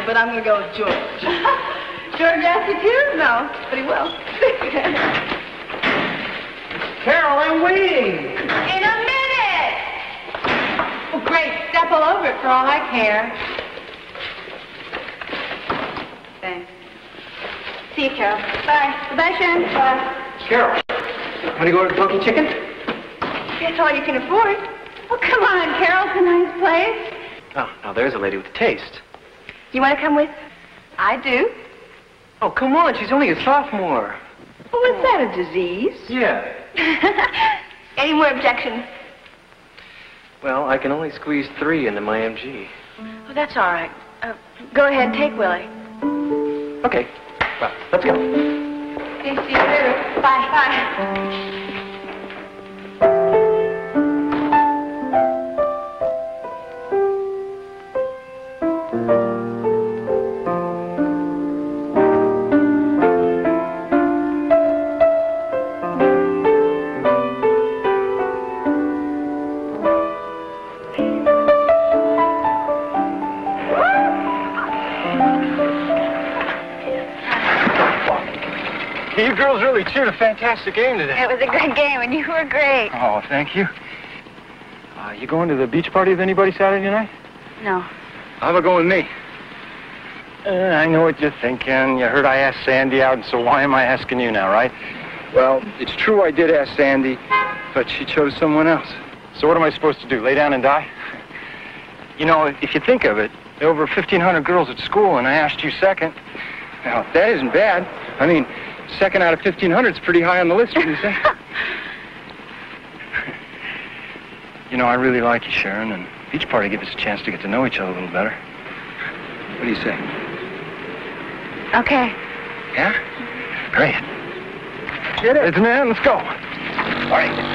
but I'm going to go with George. George asked you to? No, but he will. Carol, I'm waiting. In a minute. Well, great. Step all over it for all I care. Thanks. See you, Carol. Bye. Goodbye, Sharon. Bye. Carol, want to go to the Funky Chicken? That's all you can afford. Oh, come on, Carol. It's a nice place. Oh, now there's a lady with taste. You want to come with? I do. Oh, come on. She's only a sophomore. Well, is that a disease? Yeah. Any more objections? Well, I can only squeeze 3 into my MG. Oh, that's all right. Go ahead, take Willie. Okay. Well, let's go. Okay, see you later. Bye. Bye. You girls really cheered a fantastic game today. It was a good game, and you were great. Oh, thank you. You going to the beach party with anybody Saturday night? No. How about going with me? I know what you're thinking. You heard I asked Sandy out, and so why am I asking you now, right? Well, it's true I did ask Sandy, but she chose someone else. So what am I supposed to do, lay down and die? You know, if you think of it, there are over 1,500 girls at school, and I asked you second. Now, that isn't bad. I mean, second out of 1,500 is pretty high on the list, wouldn't you say? You know, I really like you, Sharon, and beach party gives us a chance to get to know each other a little better. What do you say? Okay. Yeah? Great. Get it. It's man, let's go. All right.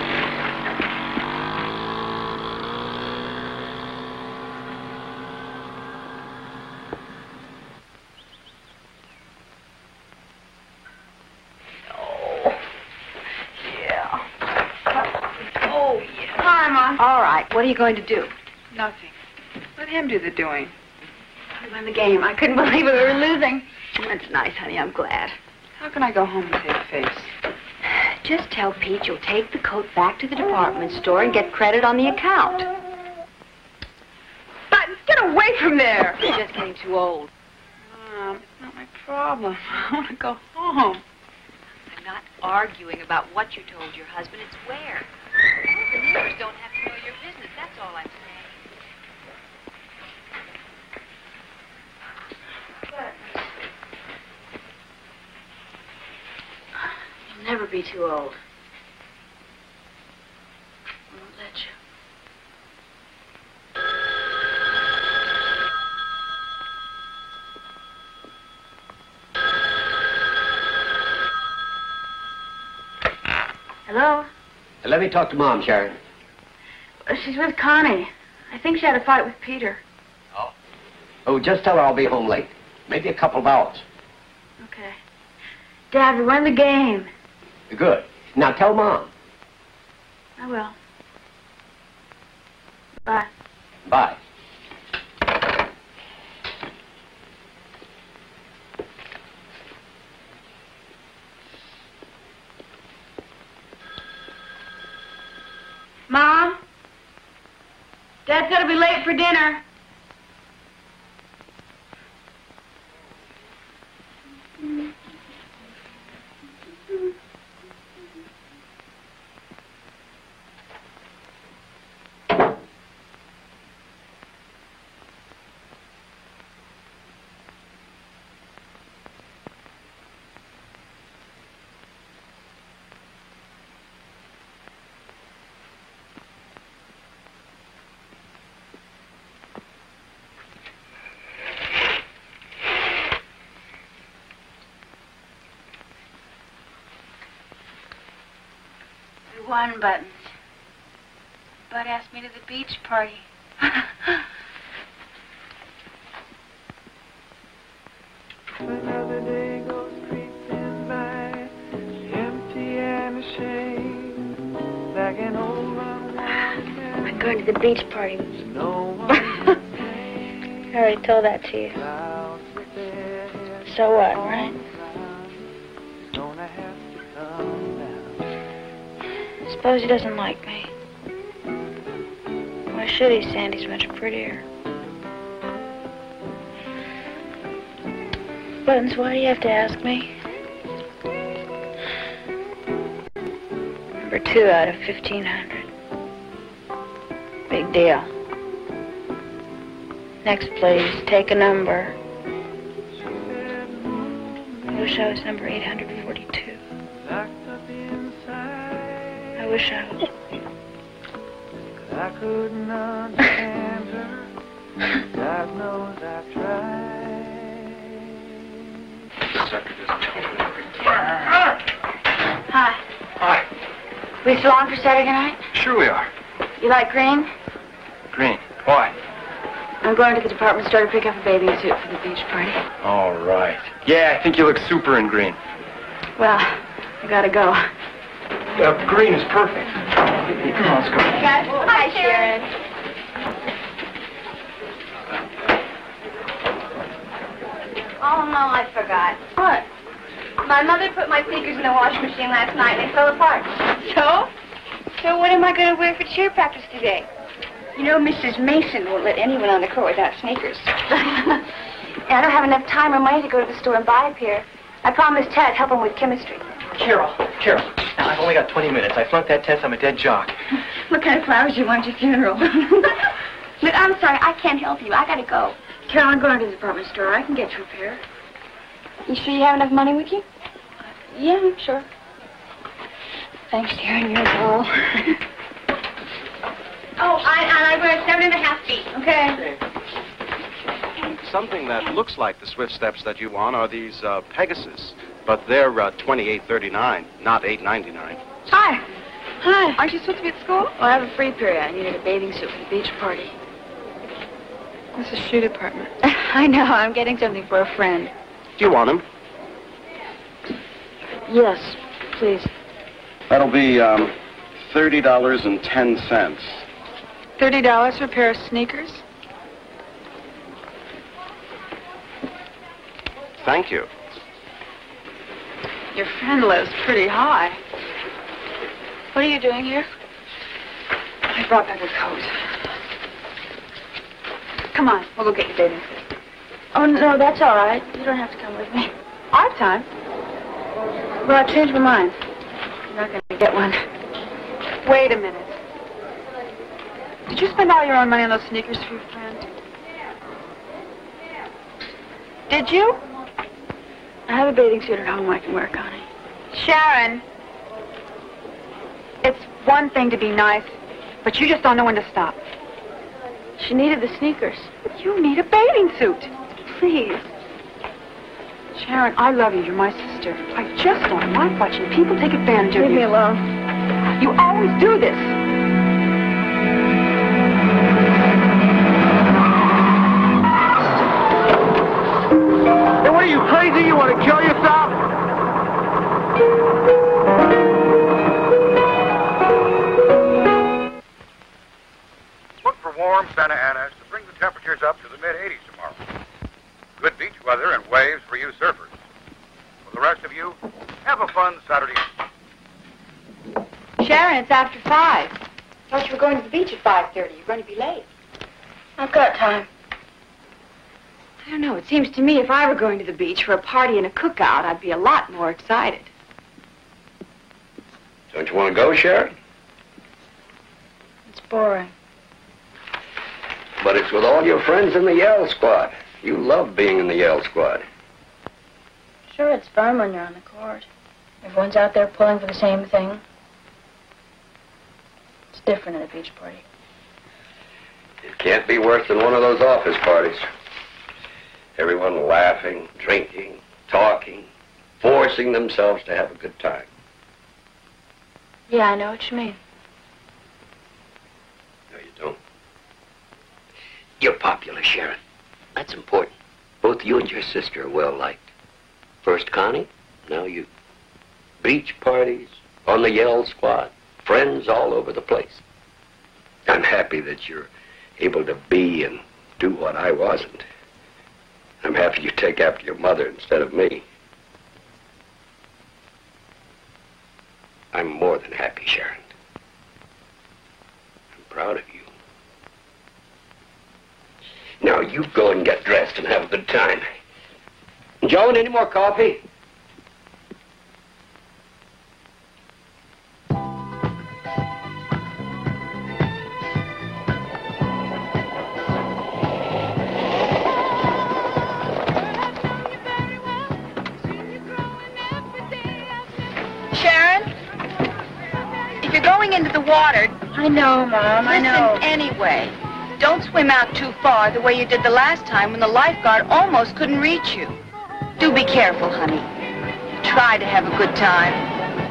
All right, what are you going to do? Nothing. Let him do the doing. We won the game. I couldn't believe it. We were losing. That's nice, honey. I'm glad. How can I go home and save face? Just tell Pete you'll take the coat back to the department store and get credit on the account. But get away from there! You're just getting too old. Mom, it's not my problem. I want to go home. I'm not arguing about what you told your husband. It's where. The neighbors don't have to know your business. That's all I'm saying. You'll never be too old. I won't let you. Hello? Let me talk to Mom, Sharon. She's with Connie. I think she had a fight with Peter. Oh? Oh, just tell her I'll be home late. Maybe a couple of hours. Okay. Dad, we won the game. Good. Now tell Mom. I will. Bye. Bye. Mom? Dad said he'll be late for dinner. One buttons. Bud asked me to the beach party. Another day goes creeping by, empty and ashamed, like an old I'm going to the beach party. no one I already told that to you. So what, right? Suppose he doesn't like me. Why should he? Sandy's much prettier. Buttons, why do you have to ask me? Number 2 out of 1,500. Big deal. Next, please, take a number. I wish I was number 842. I wish I was. I couldn't understand her. God knows I've tried. Hi. Hi. We still on for Saturday night? Sure we are. You like green? Green. Why? I'm going to the department store to pick up a bathing suit for the beach party. All right. Yeah, I think you look super in green. Well, I gotta go. Green is perfect. Come on, let's go. Hi, Sharon. Oh, no, I forgot. What? My mother put my sneakers in the washing machine last night and they fell apart. So? So what am I going to wear for cheer practice today? You know, Mrs. Mason won't let anyone on the court without sneakers. And I don't have enough time or money to go to the store and buy a pair. I promised Ted help him with chemistry. Carol, I've only got 20 minutes. I flunked that test. I'm a dead jock. What kind of flowers do you want at your funeral? Look, I'm sorry. I can't help you. I got to go. Carol, I'm going to the department store. I can get you a pair. You sure you have enough money with you? Yeah, sure. Thanks, Sharon. You're a doll. Oh, I wear 7.5 feet. Okay. Something that looks like the Swift steps that you want are these Pegasus, but they're $28.39, not $8.99. Hi. Hi. Aren't you supposed to be at school? Well, I have a free period. I needed a bathing suit for the beach party. This is shoe department. I know. I'm getting something for a friend. Do you want them? Yes, please. That'll be $30.10. $30 for a pair of sneakers? Thank you. Your friend lives pretty high. What are you doing here? I brought back a coat. Come on, we'll go get your bathing suit. Oh, no, that's all right. You don't have to come with me. I have time. Well, I've changed my mind. I'm not going to get one. Wait a minute. Did you spend all your own money on those sneakers for your friend? Did you? I have a bathing suit at home I can wear, Connie. Sharon, it's one thing to be nice, but you just don't know when to stop. She needed the sneakers. You need a bathing suit. Please. Sharon, I love you. You're my sister. I just don't like watching people take advantage of you. Leave me alone. You always do this. Hey, what are you, crazy? You want to kill yourself? Look for warm Santa Anas to bring the temperatures up to the mid-80s tomorrow. Good beach weather and waves for you surfers. For the rest of you, have a fun Saturday. Sharon, it's after 5. Thought you were going to the beach at 5:30. You're going to be late. I've got time. I don't know. It seems to me if I were going to the beach for a party and a cookout, I'd be a lot more excited. Don't you want to go, Sharon? It's boring. But it's with all your friends in the Yell Squad. You love being in the Yell Squad. Sure, it's fun when you're on the court. Everyone's out there pulling for the same thing. It's different at a beach party. It can't be worse than one of those office parties. Everyone laughing, drinking, talking, forcing themselves to have a good time. Yeah, I know what you mean. No, you don't. You're popular, Sharon. That's important. Both you and your sister are well liked. First Connie, now you. Beach parties, on the Yell Squad, friends all over the place. I'm happy that you're able to be and do what I wasn't. I'm happy you take after your mother instead of me. I'm more than happy, Sharon. I'm proud of you. Now you go and get dressed and have a good time. Joan, any more coffee? Sharon, if you're going into the water... I know, Mom, I know. Listen, anyway, don't swim out too far the way you did the last time when the lifeguard almost couldn't reach you. Do be careful, honey. Try to have a good time.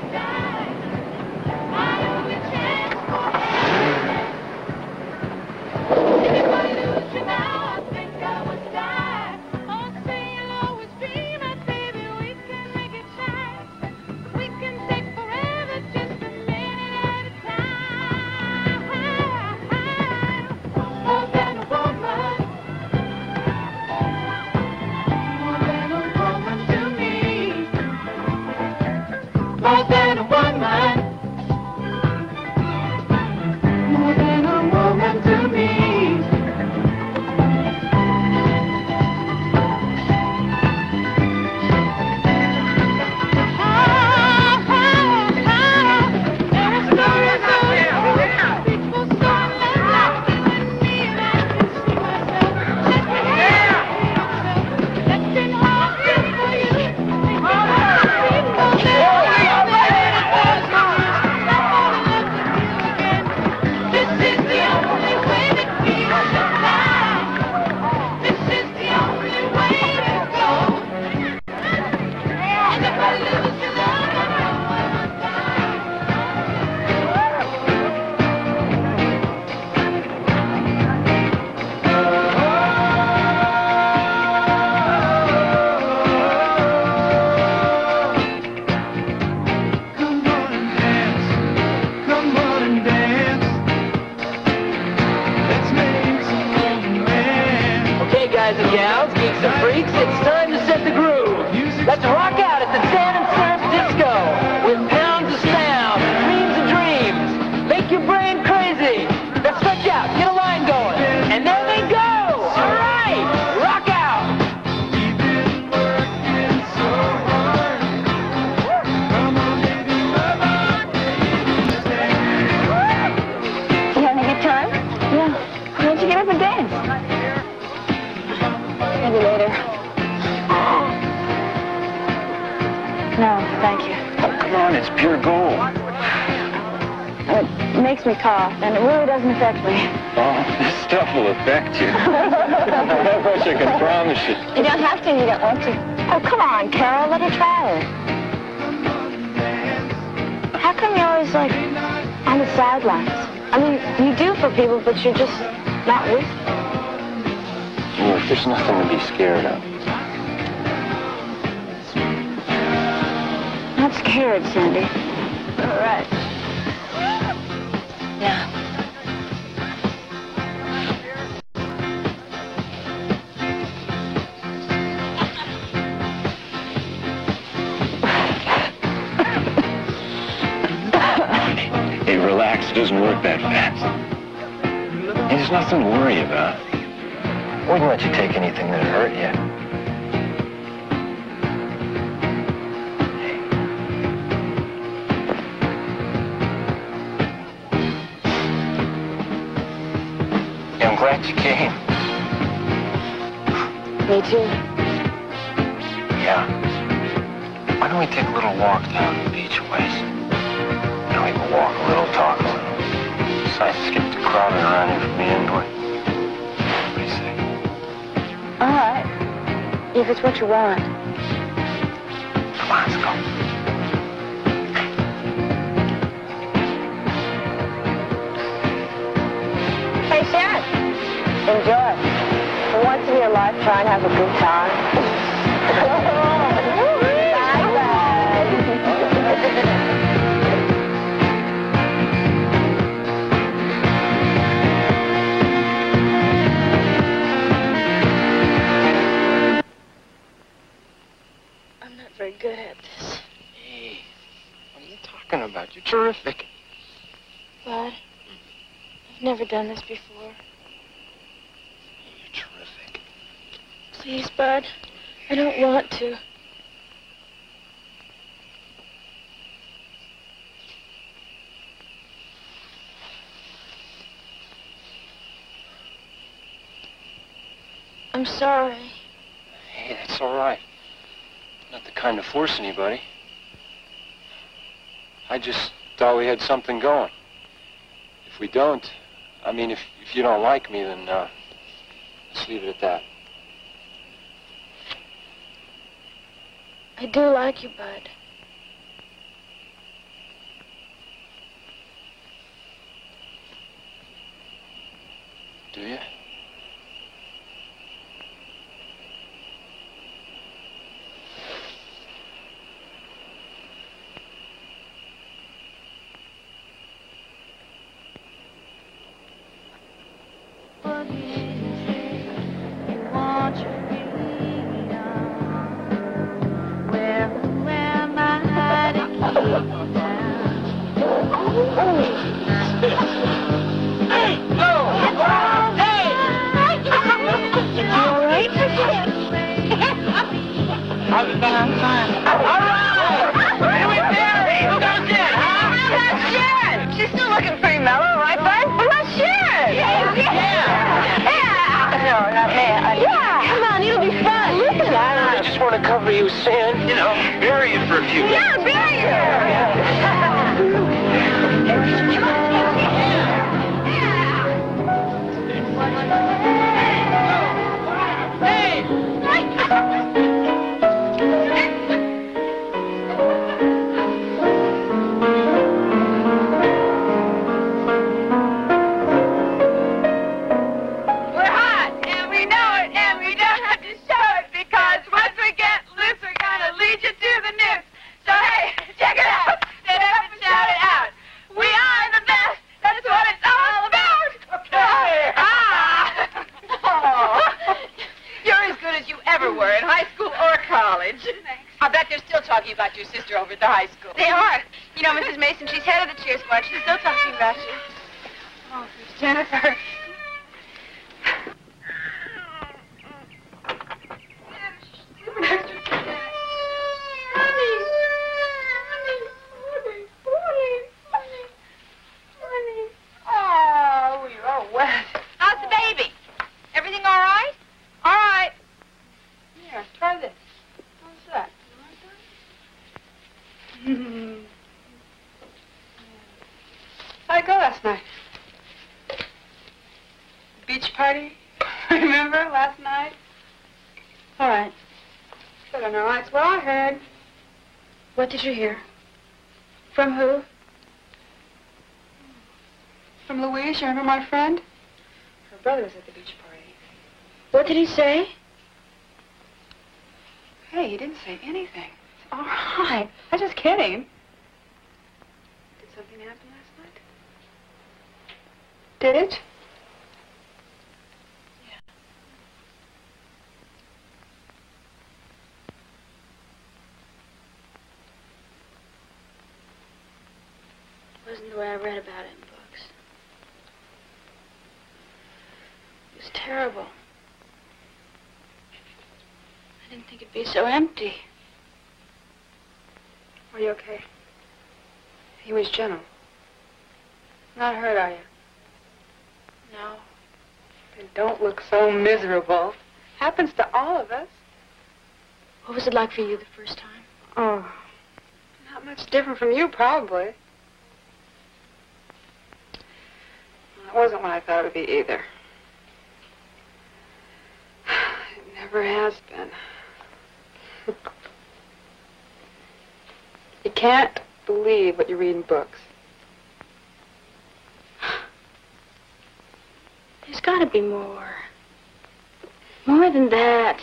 And it really doesn't affect me. Oh, this stuff will affect you. That much I can promise you. You don't have to, you don't want to. Oh, come on, Carol, let her try it. How come you're always, like, on the sidelines? I mean, you do for people, but you're just not with them. Look, there's nothing to be scared of. Not scared, Sandy. All right. Yeah. Hey, relax. It doesn't work that fast. Hey, there's nothing to worry about. I wouldn't let you take anything that hurt you. I'm glad you came. Me too. Yeah. Why don't we take a little walk down the beach ways? You know, we can walk a little, talk a little. Besides, it's getting too crowded around here for me anyway. What do you say? All right. If it's what you want. Come on, let's go. Hey, Sharon. Enjoy. For once in your life, try and have a good time. Bye-bye. talking about? You're terrific. Bud, I've never done this before. You're terrific. Please, Bud. I don't want to. I'm sorry. Hey, that's all right. Not the kind to force anybody. I just thought we had something going. If we don't, I mean, if you don't like me, then let's leave it at that. I do like you, Bud. Do you? Cover you, sand. You know, bury it for a few days. Yeah, bury about your sister over at the high school. They are. You know, Mrs. Mason, she's head of the cheer squad. She's still talking about you. Oh, Miss Jennifer. Oh, you're all wet. How's the baby? Everything all right? All right. Here, try this. How's that? How'd it go last night? Beach party? Remember last night? All right. I don't know. That's what I heard. What did you hear? From who? From Louise. You remember my friend? Her brother was at the beach party. What did he say? Hey, he didn't say anything. It's all right. I was just kidding. Did something happen last night? Did it? It wasn't the way I read about it in books. It was terrible. I didn't think it'd be so empty. Are you okay? He was gentle. Not hurt, are you? No. Then don't look so miserable. Happens to all of us. What was it like for you the first time? Oh, not much different from you, probably. Well, it wasn't what I thought it would be either. It never has been. You can't believe what you read in books. There's got to be more. More than that.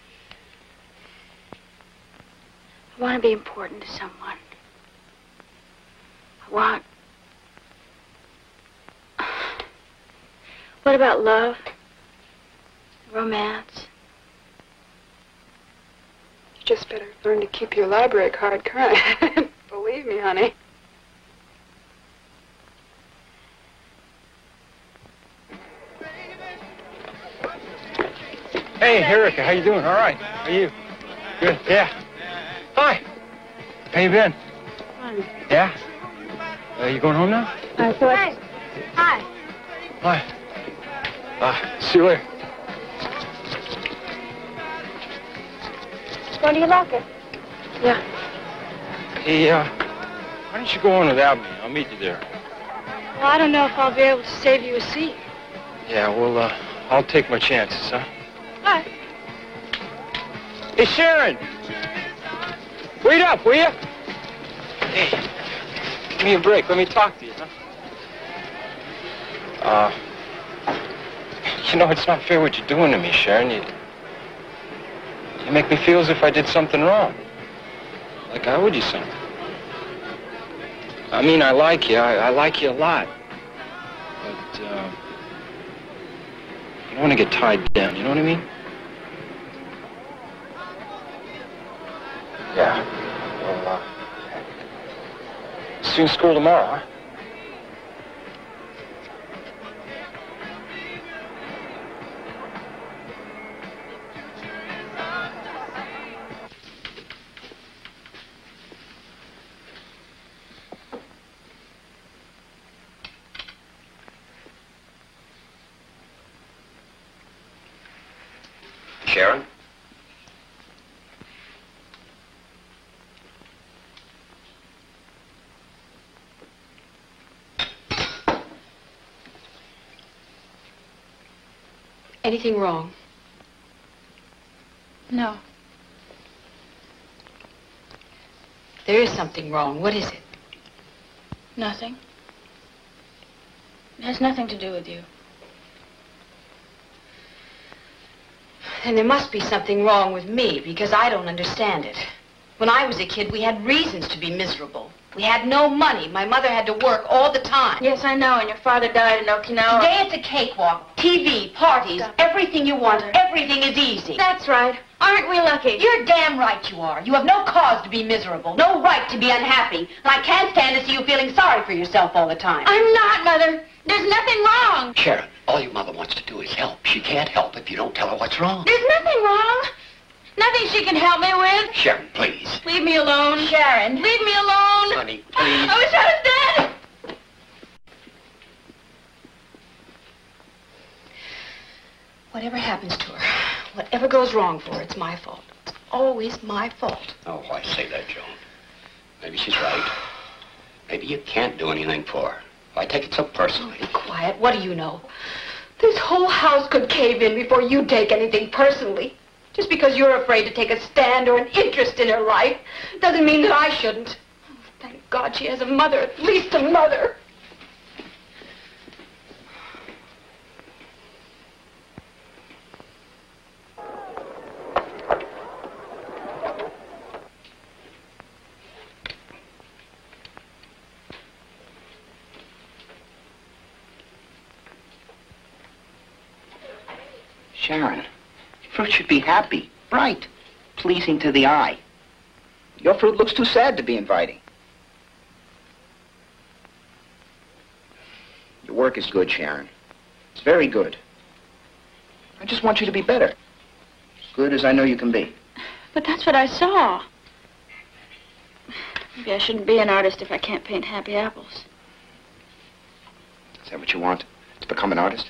I want to be important to someone. I want... What about love? Romance? You just better learn to keep your library card current. Believe me, honey. Hey, Erica, how you doing? All right. How are you? Good. Yeah. Hi. How you been? Fine. Yeah? You going home now? I thought... Hi. Hi. See you later. Going to your locker? Yeah. Hey, why don't you go on without me? I'll meet you there. Well, I don't know if I'll be able to save you a seat. Yeah, well, I'll take my chances, huh? Hi. Hey, Sharon! Wait up, will you? Hey, give me a break. Let me talk to you, huh? You know, it's not fair what you're doing to me, Sharon. You make me feel as if I did something wrong. Like I owed you something. I mean, I like you. I like you a lot. But, I don't want to get tied down. You know what I mean? Yeah. Well, see you in school tomorrow, huh? Sharon? Anything wrong? No. There is something wrong. What is it? Nothing. It has nothing to do with you. Then there must be something wrong with me, because I don't understand it. When I was a kid, we had reasons to be miserable. We had no money. My mother had to work all the time. Yes, I know, and your father died in Okinawa. Today it's a cakewalk, TV, parties, everything you want, everything is easy. That's right. Aren't we lucky? You're damn right you are. You have no cause to be miserable, no right to be unhappy, and I can't stand to see you feeling sorry for yourself all the time. I'm not, Mother. There's nothing wrong. Sharon, all your mother wants to do is help. She can't help if you don't tell her what's wrong. There's nothing wrong. Nothing she can help me with. Sharon, please. Leave me alone. Sharon. Leave me alone. Honey, please. I wish I was dead. Whatever happens to her, whatever goes wrong for her, it's my fault. It's always my fault. Oh, why say that, Joan? Maybe she's right. Maybe you can't do anything for her. Why take it so personally? Be quiet. What do you know? This whole house could cave in before you take anything personally. Just because you're afraid to take a stand or an interest in her life doesn't mean that I shouldn't. Oh, thank God she has a mother, at least a mother. Sharon, fruit should be happy, bright, pleasing to the eye. Your fruit looks too sad to be inviting. Your work is good, Sharon. It's very good. I just want you to be better. Good as I know you can be. But that's what I saw. Maybe I shouldn't be an artist if I can't paint happy apples. Is that what you want? To become an artist?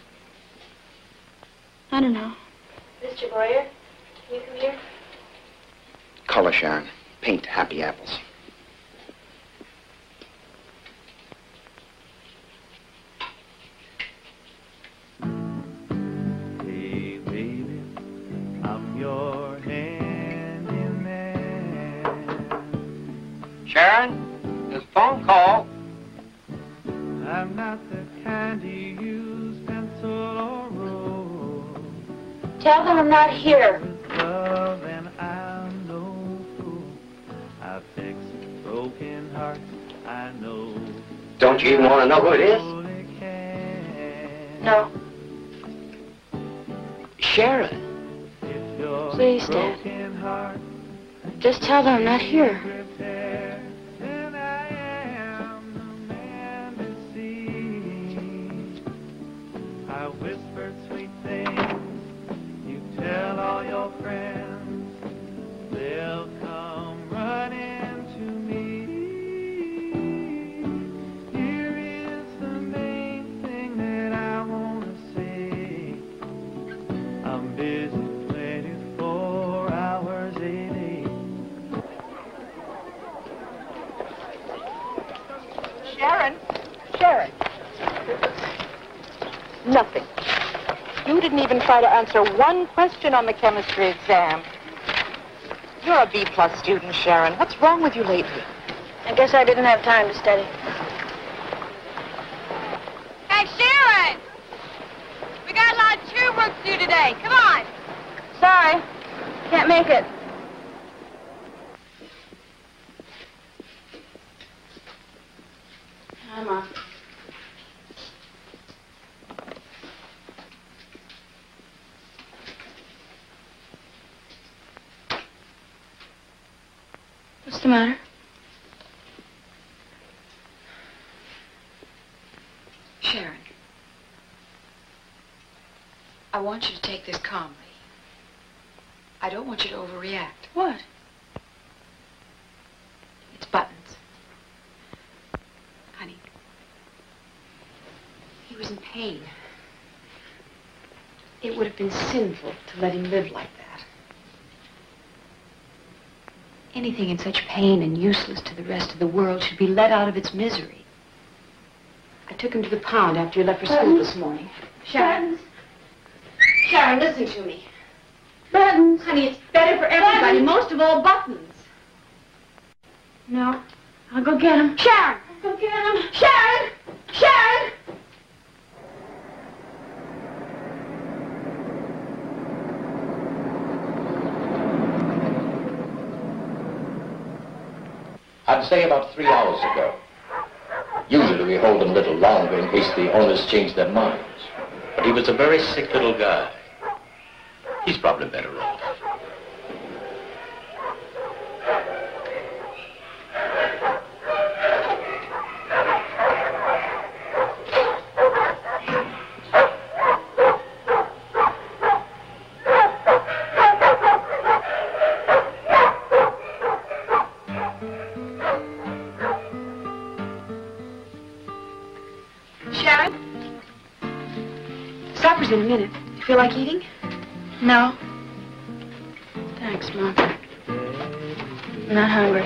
I don't know. Mr. Boyer, can you come here? Color, Sharon. Paint happy apples. Hey, baby, I'm your handyman. Sharon, this phone call. I'm not the kind to use pencil or roll. Tell them I'm not here. With love and I'm no fool. I fix broken hearts, I know. Don't you even want to know who it is? No. Sharon. Please, Dad. Just tell them I'm not here. I whispered sweet things. You tell all Sharon. Sharon. Nothing. You didn't even try to answer one question on the chemistry exam. You're a B-plus student, Sharon. What's wrong with you lately? I guess I didn't have time to study. Hey, Sharon! We got a lot of cheer work to do today. Come on. Sorry. Can't make it. Come on. What's the matter? Sharon, I want you to take this calmly. I don't want you to overreact. What? It's Buttons. Honey, he was in pain. It would have been sinful to let him live like that. Anything in such pain and useless to the rest of the world should be let out of its misery. I took him to the pond after he left for school this morning. Sharon. Sharon, listen to me. Buttons. Honey, it's better for everybody, most of all Buttons. No. I'll go get him. Sharon! I'll go get him. Sharon! Sharon! I'd say about 3 hours ago. Usually we hold him a little longer in case the owners change their minds. But he was a very sick little guy. He's probably better off. Sharon? Supper's in a minute. You feel like eating? No. Thanks, Mom. I'm not hungry.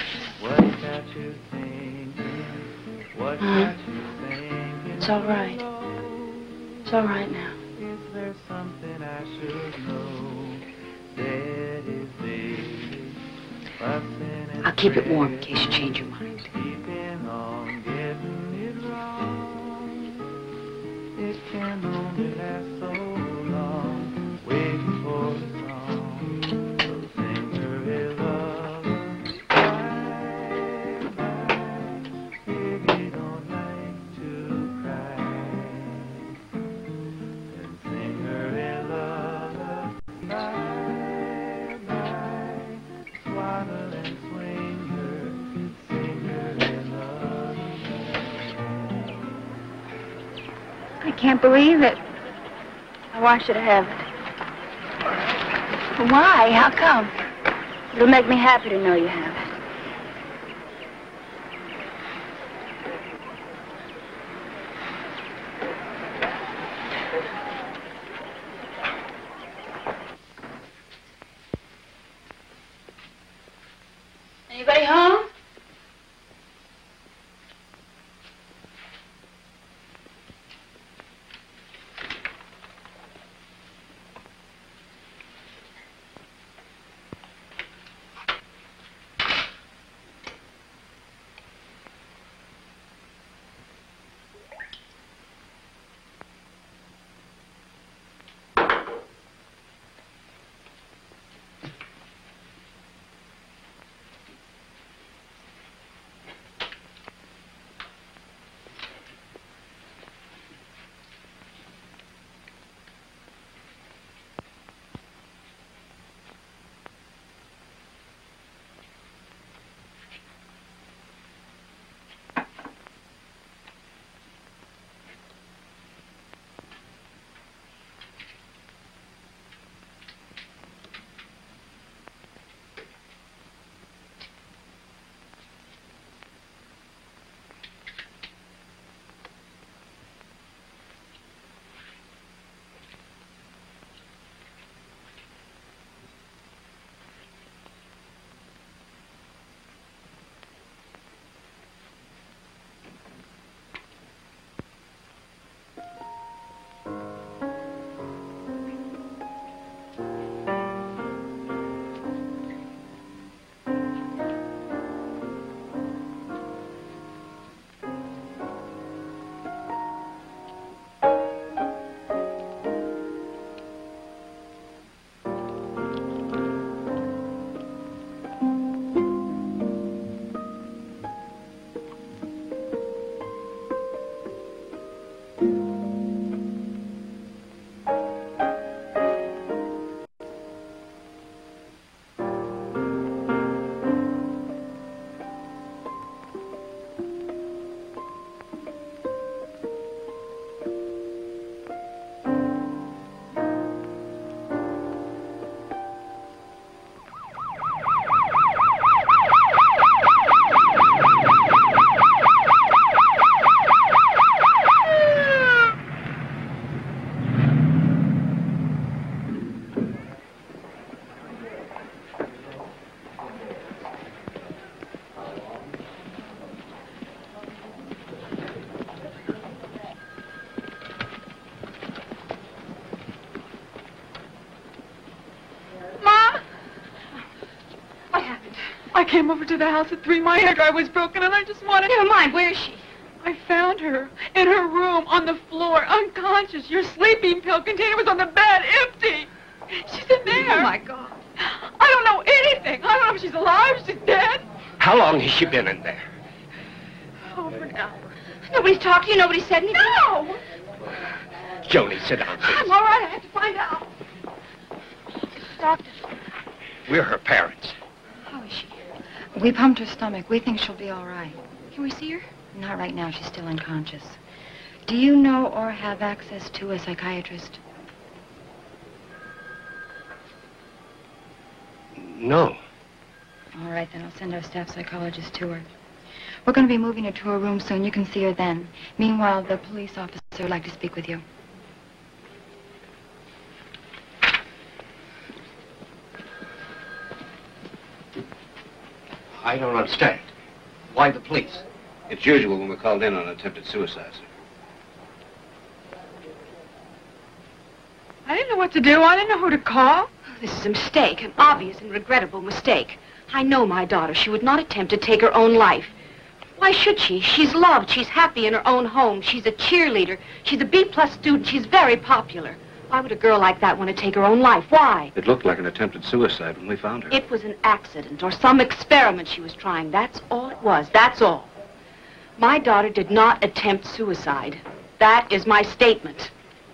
It's all right. It's all right now. Is there something I should know? Daddy's baby, fussing and I'll keep it warm in case you change your mind. keeping on getting it wrong. It can only last so long, waiting for the song. So sing her a lullaby. Bye, bye. Baby don't like to cry. And sing her a lullaby. Bye, bye. Swaddle and swing her. Sing her a lullaby. I can't believe it. I want you to have it. Why? How come? It'll make me happy to know you have it. Anybody home? came over to the house at 3. My hair dryer was broken, and I just wanted... Never mind. Where is she? I found her in her room, on the floor, unconscious. Your sleeping pill container was on the bed, empty. She's in there. Oh, my God. I don't know anything. I don't know if she's alive, if she's dead. How long has she been in there? Over an hour. Nobody's talked to you? Nobody said anything? No! Joni, sit down, please. I'm all right. I have to find out. Doctor. We're her parents. How is she? We pumped her stomach. We think she'll be all right. Can we see her? Not right now. She's still unconscious. Do you know or have access to a psychiatrist? No. All right, then I'll send our staff psychologist to her. We're going to be moving her to her room soon. You can see her then. Meanwhile, the police officer would like to speak with you. I don't understand. Why the police? It's usual when we're called in on attempted suicide, sir. I didn't know what to do. I didn't know who to call. This is a mistake, an obvious and regrettable mistake. I know my daughter. She would not attempt to take her own life. Why should she? She's loved. She's happy in her own home. She's a cheerleader. She's a B+ student. She's very popular. Why would a girl like that want to take her own life? Why? It looked like an attempted suicide when we found her. It was an accident or some experiment she was trying. That's all it was. That's all. My daughter did not attempt suicide. That is my statement.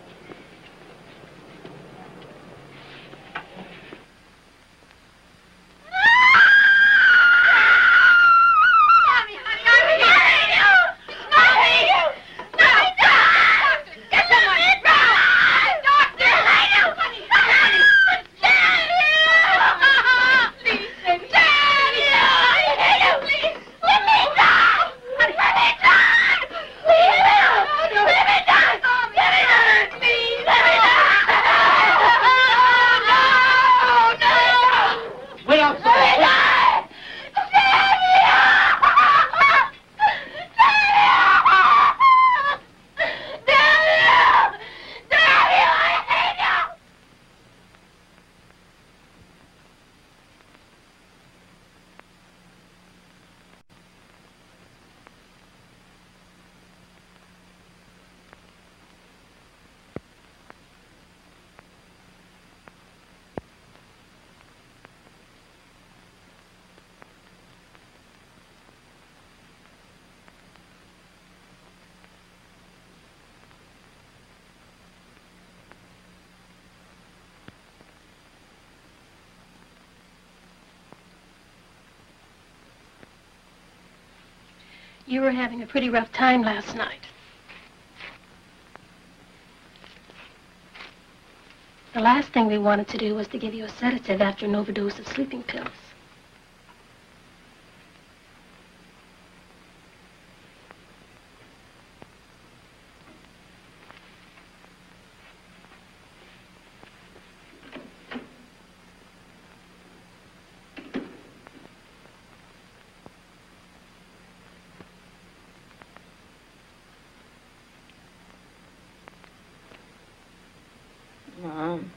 You were having a pretty rough time last night. The last thing we wanted to do was to give you a sedative after an overdose of sleeping pills. Mom.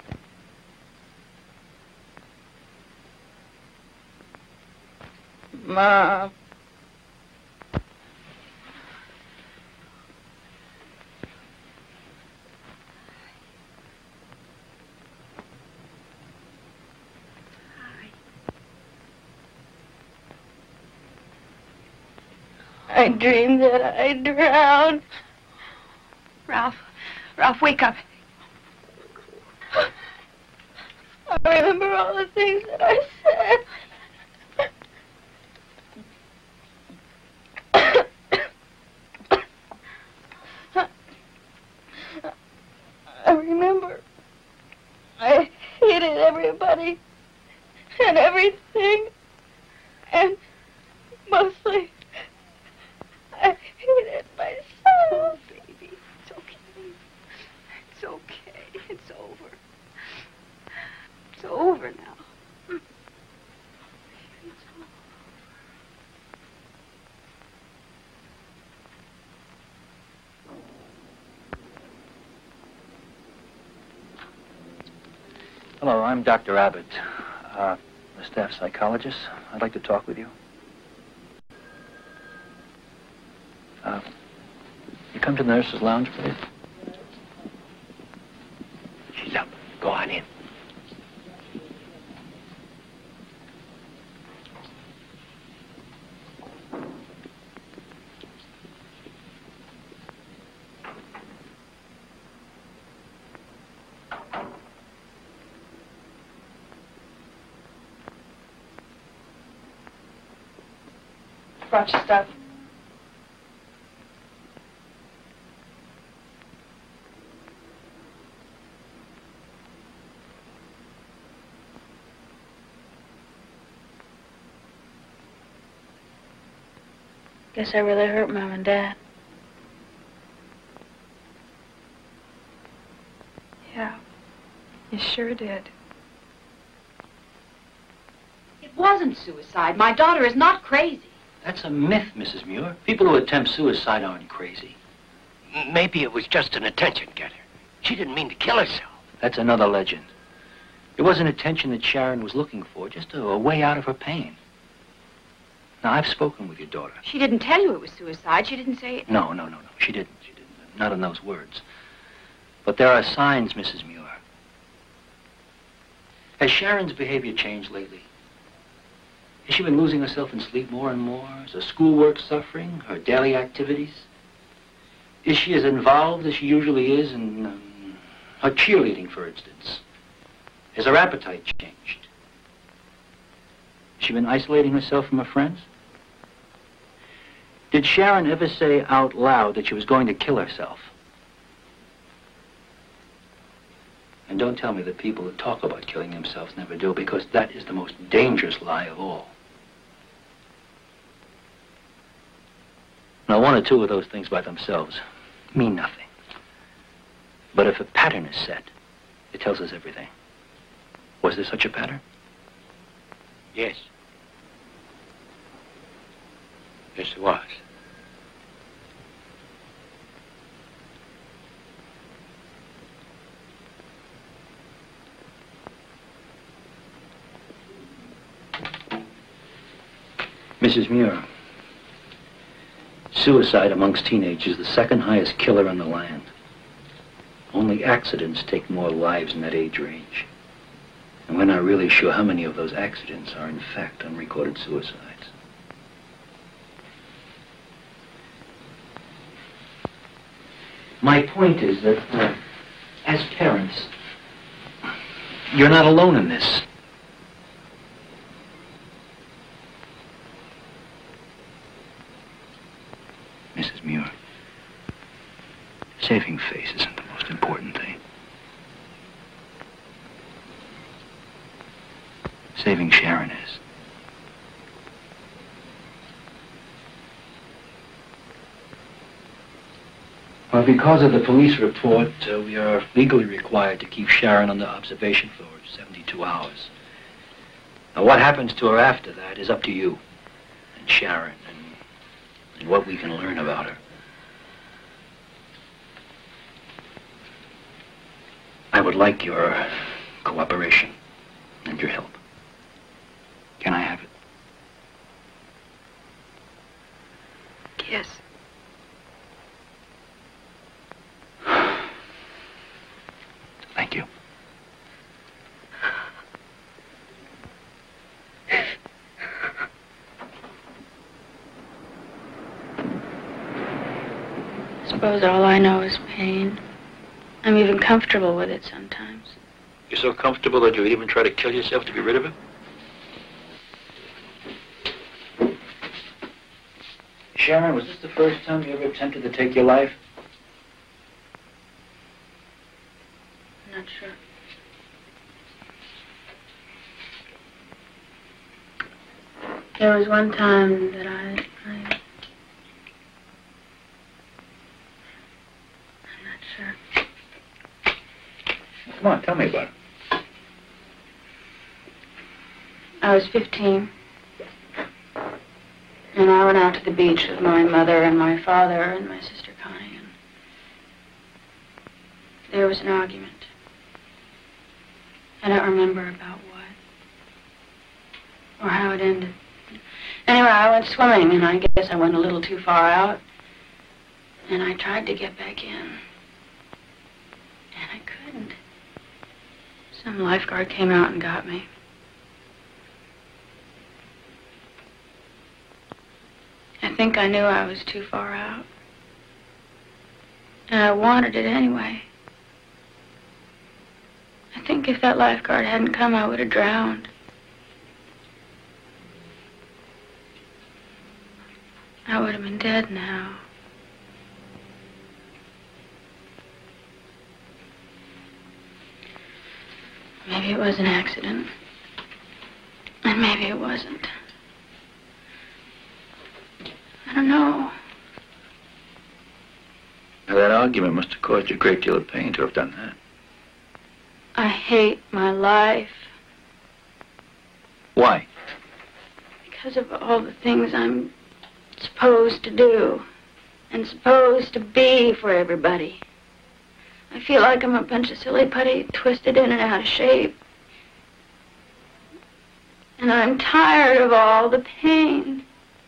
Mom. I dreamed that I drowned. Ralph, wake up. I remember all the things that I said. I remember I hated everybody and everything, and mostly I hated myself. Baby, it's okay. It's okay. It's over. It's over now. It's over. Hello, I'm Dr. Abbott, the staff psychologist. I'd like to talk with you. You come to the nurse's lounge, please? She's up. Go on in. Brought your stuff. Guess I really hurt Mom and Dad. Yeah, you sure did. It wasn't suicide. My daughter is not crazy. That's a myth, Mrs. Muir. People who attempt suicide aren't crazy. Maybe it was just an attention getter. She didn't mean to kill herself. That's another legend. It wasn't attention that Sharon was looking for, just a way out of her pain. Now, I've spoken with your daughter. She didn't tell you it was suicide. She didn't say it. No. She didn't. Not in those words. But there are signs, Mrs. Muir. Has Sharon's behavior changed lately? Has she been losing herself in sleep more and more? Is her schoolwork suffering? Her daily activities? Is she as involved as she usually is in her cheerleading, for instance? Has her appetite changed? Has she been isolating herself from her friends? Did Sharon ever say out loud that she was going to kill herself? And don't tell me that people who talk about killing themselves never do, because that is the most dangerous lie of all. Now, one or two of those things by themselves mean nothing. But if a pattern is set, it tells us everything. Was there such a pattern? Yes. Yes, it was. Mrs. Muir, suicide amongst teenagers is the second highest killer in the land. Only accidents take more lives in that age range. And we're not really sure how many of those accidents are in fact unrecorded suicides. My point is that, as parents, you're not alone in this. Mrs. Muir, saving face isn't the most important thing. Saving Sharon is. Well, because of the police report, we are legally required to keep Sharon under observation for 72 hours. Now, what happens to her after that is up to you and Sharon and what we can learn about her. I would like your cooperation and your help. Can I have it? Yes. Thank you. I suppose all I know is pain. I'm even comfortable with it sometimes. You're so comfortable that you would even try to kill yourself to get rid of it? Sharon, was this the first time you ever attempted to take your life? I'm not sure. There was one time that I'm not sure. Come on, tell me about it. I was 15. And I went out to the beach with my mother and my father and my sister Connie, and there was an argument. I don't remember about what or how it ended. Anyway, I went swimming, and I guess I went a little too far out. And I tried to get back in. And I couldn't. Some lifeguard came out and got me. I think I knew I was too far out. And I wanted it anyway. I think if that lifeguard hadn't come, I would have drowned. I would have been dead now. Maybe it was an accident. And maybe it wasn't. I don't know. Now, that argument must have caused you a great deal of pain to have done that. I hate my life. Why? Because of all the things I'm supposed to do and supposed to be for everybody. I feel like I'm a bunch of silly putty twisted in and out of shape. And I'm tired of all the pain.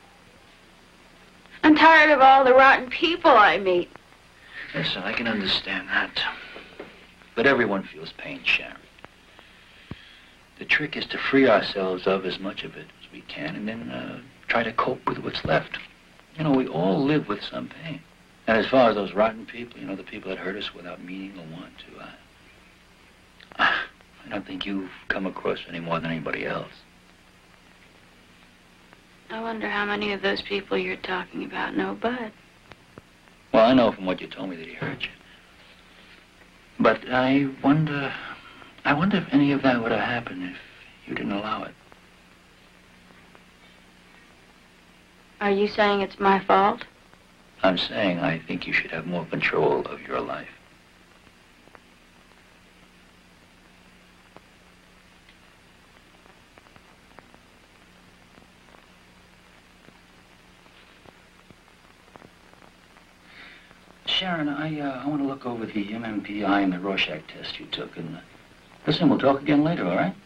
I'm tired of all the rotten people I meet. Listen, I can understand that. But everyone feels pain, Sharon. The trick is to free ourselves of as much of it as we can and then try to cope with what's left. You know, we all live with some pain. And as far as those rotten people, you know, the people that hurt us without meaning or want to, I don't think you've come across any more than anybody else. I wonder how many of those people you're talking about know Bud. Well, I know from what you told me that he hurt you. But I wonder if any of that would have happened if you didn't allow it. Are you saying it's my fault? I'm saying I think you should have more control of your life. Sharon, I want to look over the MMPI and the Rorschach test you took, and listen, we'll talk again later, all right?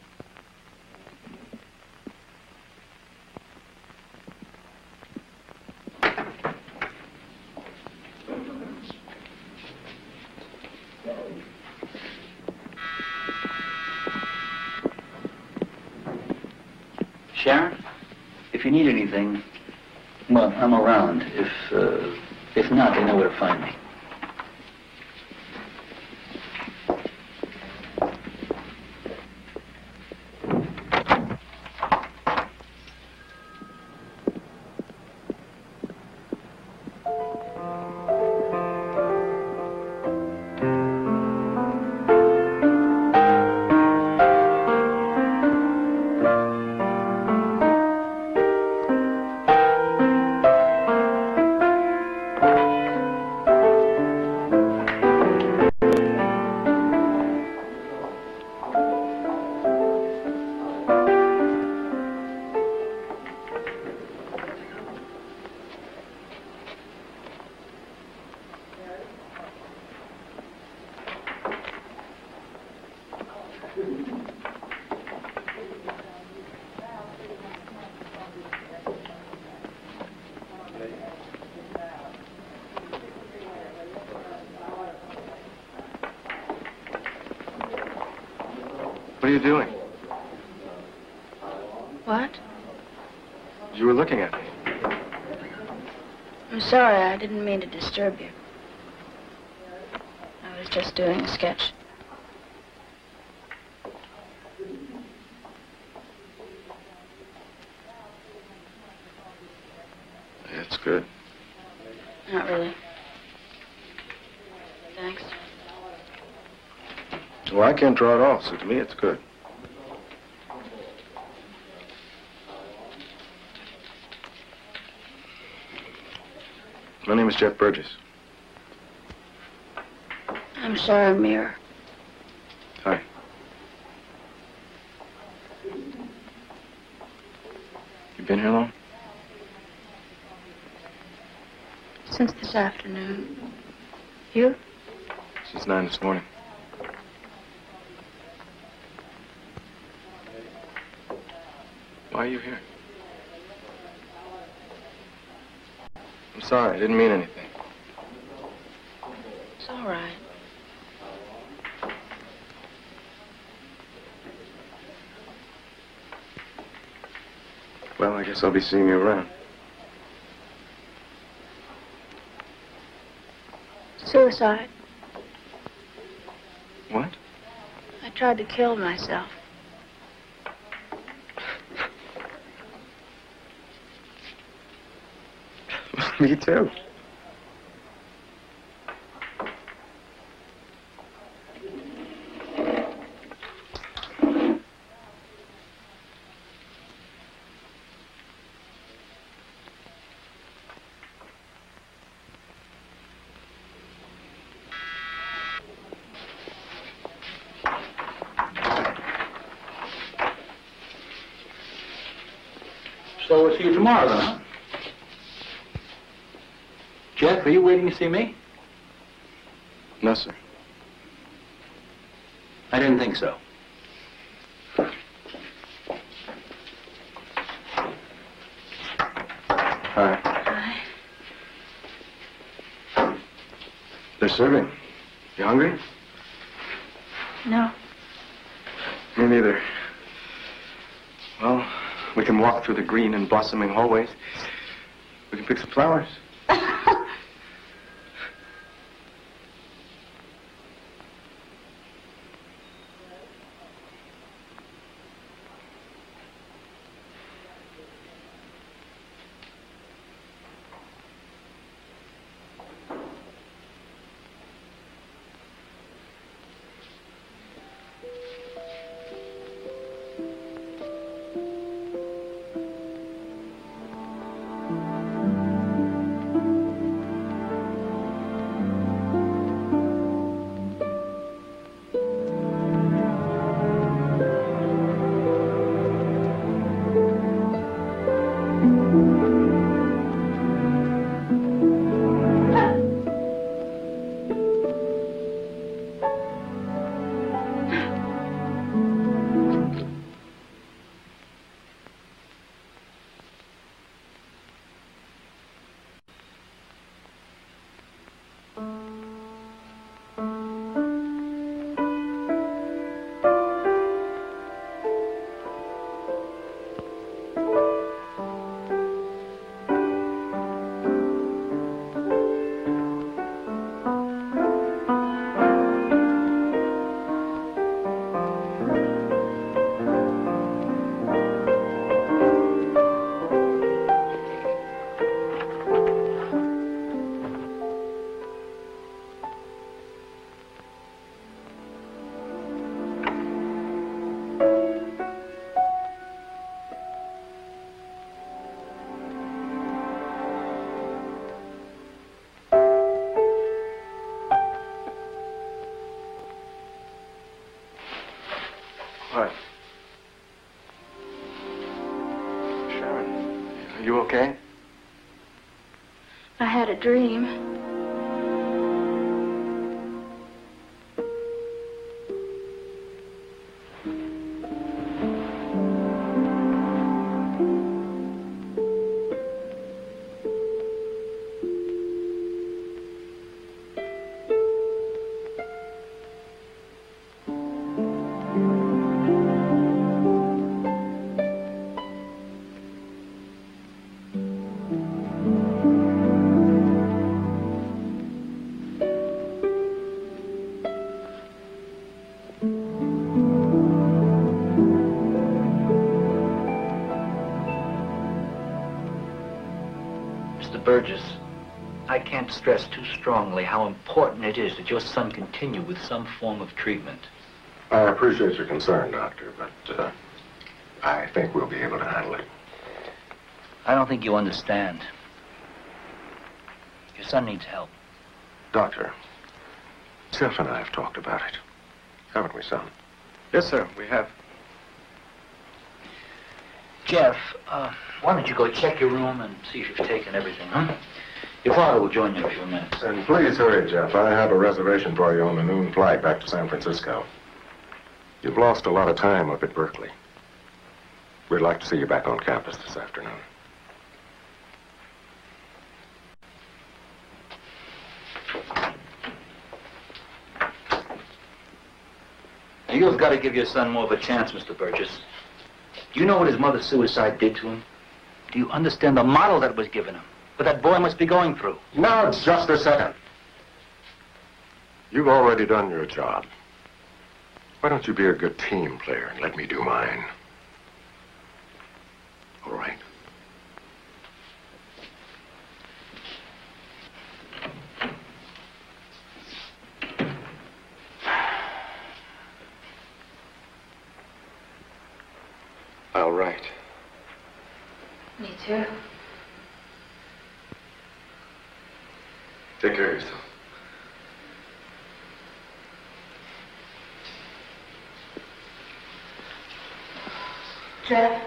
Sharon, if you need anything, well, I'm around. If not, they know where to find me. What are you doing? What? You were looking at me. I'm sorry, I didn't mean to disturb you. I was just doing a sketch. That's good. Not really. Thanks. Well, I can't draw at all, so to me it's good. My name is Jeff Burgess. I'm Sharon Muir. Hi. You been here long? Since this afternoon. You? Since 9 this morning. Why are you here? I'm sorry. I didn't mean anything. It's all right. Well, I guess I'll be seeing you around. Suicide. What? I tried to kill myself. Me too. So we'll see you tomorrow then, huh? Jeff, are you waiting to see me? No, sir. I didn't think so. Hi. Hi. They're serving. You hungry? No. Me neither. Well, we can walk through the green and blossoming hallways. We can pick some flowers. What? Sharon, are you okay? I had a dream. Burgess, I can't stress too strongly how important it is that your son continue with some form of treatment. I appreciate your concern, Doctor, but I think we'll be able to handle it. I don't think you understand. Your son needs help. Doctor, Jeff and I have talked about it. Haven't we, son? Yes, sir, we have. Jeff, why don't you go check your room and see if you've taken everything, huh? Your father will join you in a few minutes. And please hurry, Jeff. I have a reservation for you on the noon flight back to San Francisco. You've lost a lot of time up at Berkeley. We'd like to see you back on campus this afternoon. You've got to give your son more of a chance, Mr. Burgess. Do you know what his mother's suicide did to him? Do you understand the model that was given him? What that boy must be going through? Now, just a second. You've already done your job. Why don't you be a good team player and let me do mine? All right. All right. Me too. Take care of yourself. Jeff.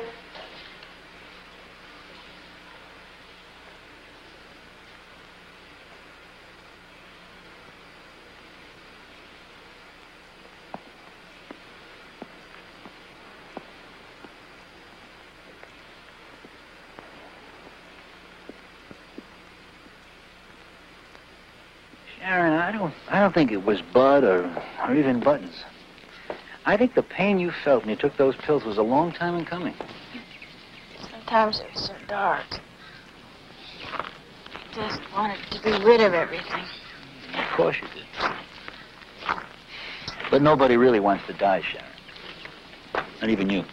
Sharon, I don't think it was Bud or even Buttons. I think the pain you felt when you took those pills was a long time in coming. Sometimes it was so dark. I just wanted to be rid of everything. Of course you did. But nobody really wants to die, Sharon. Not even you.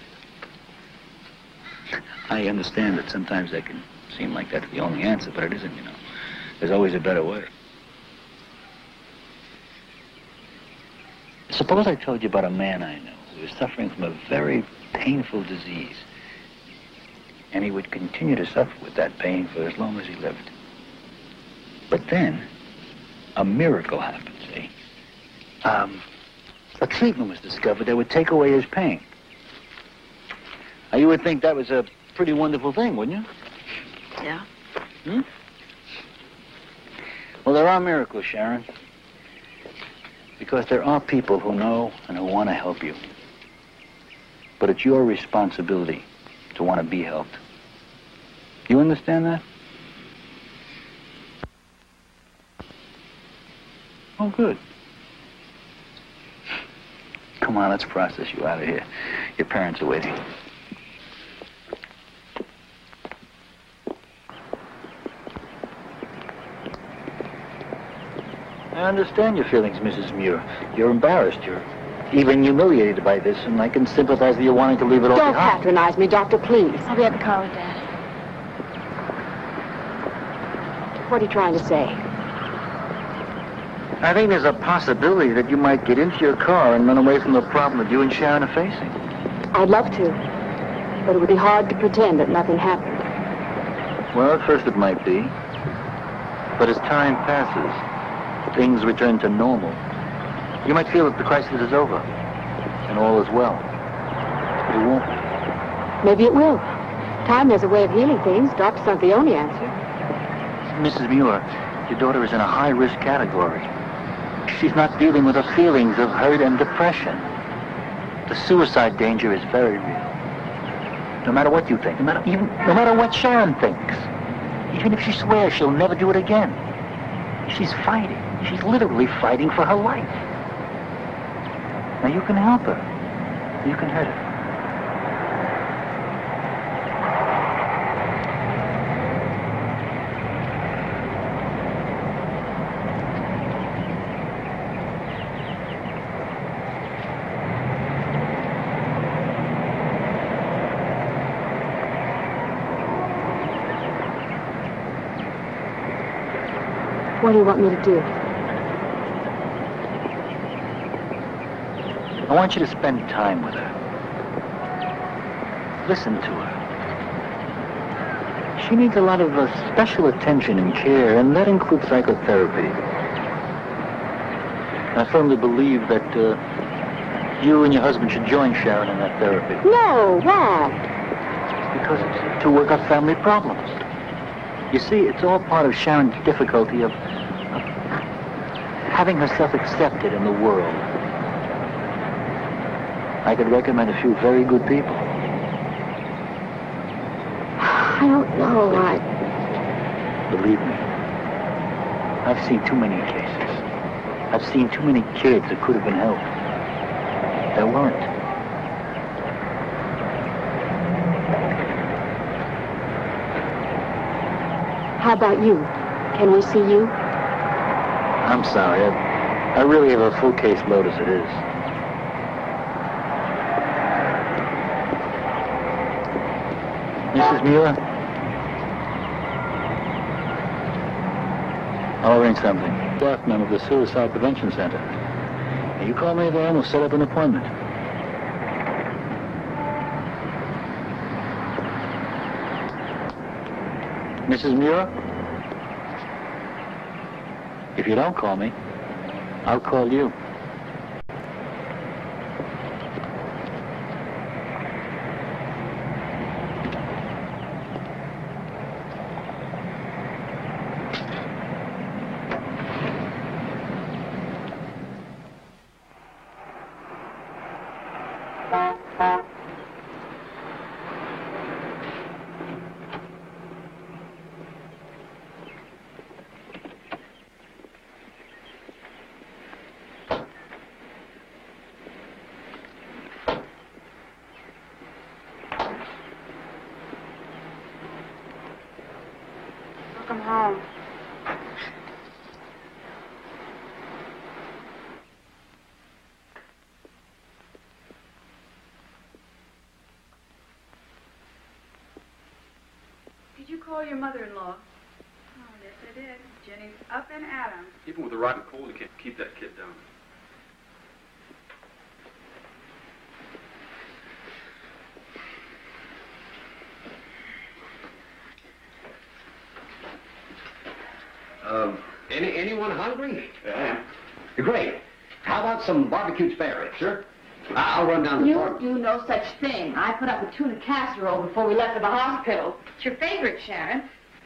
I understand that sometimes that can seem like that's the only answer, but it isn't, you know. There's always a better way. Suppose I told you about a man I know who was suffering from a very painful disease. And he would continue to suffer with that pain for as long as he lived. But then, a miracle happened, see? A treatment was discovered that would take away his pain. Now, you would think that was a pretty wonderful thing, wouldn't you? Yeah. Hmm? Well, there are miracles, Sharon. Because there are people who know and who want to help you. But it's your responsibility to want to be helped. You understand that? Oh, good. Come on, let's process you out of here. Your parents are waiting. I understand your feelings, Mrs. Muir. You're embarrassed. You're even humiliated by this, and I can sympathize with you wanting to leave it all Don't behind. patronize me, Doctor, please. I'll be at the car with Dad. What are you trying to say? I think there's a possibility that you might get into your car and run away from the problem that you and Sharon are facing. I'd love to, but it would be hard to pretend that nothing happened. Well, at first it might be. But as time passes, things return to normal. You might feel that the crisis is over and all is well. But it won't. Maybe it will. Time has a way of healing things. Doctors aren't the only answer. Mrs. Muir, your daughter is in a high-risk category. She's not dealing with the feelings of hurt and depression. The suicide danger is very real. No matter what you think, no matter what Sharon thinks, even if she swears she'll never do it again, she's fighting. She's literally fighting for her life. Now you can help her. You can hurt her. What do you want me to do? I want you to spend time with her. Listen to her. She needs a lot of special attention and care, and that includes psychotherapy. I firmly believe that you and your husband should join Sharon in that therapy. No, why? Because it's to work out family problems. You see, it's all part of Sharon's difficulty of having herself accepted in the world. I could recommend a few very good people. I don't know. Believe me, I've seen too many cases. I've seen too many kids that could have been helped. there weren't. How about you? Can we see you? I'm sorry. I really have a full case load as it is. Mrs. Mueller? I'll arrange something. Staff member of the Suicide Prevention Center. You call me there and we'll set up an appointment. Mrs. Muir? If you don't call me, I'll call you. Welcome home. Did you call your mother-in-law? Oh, yes, I did. Jenny's up and at 'em. Even with the rotten cold, you can't keep that kid down. Anyone hungry? Yeah. Great. How about some barbecued spare ribs, sir? I'll run down the bar. You do no such thing. I put up a tuna casserole before we left for the hospital. It's your favorite, Sharon.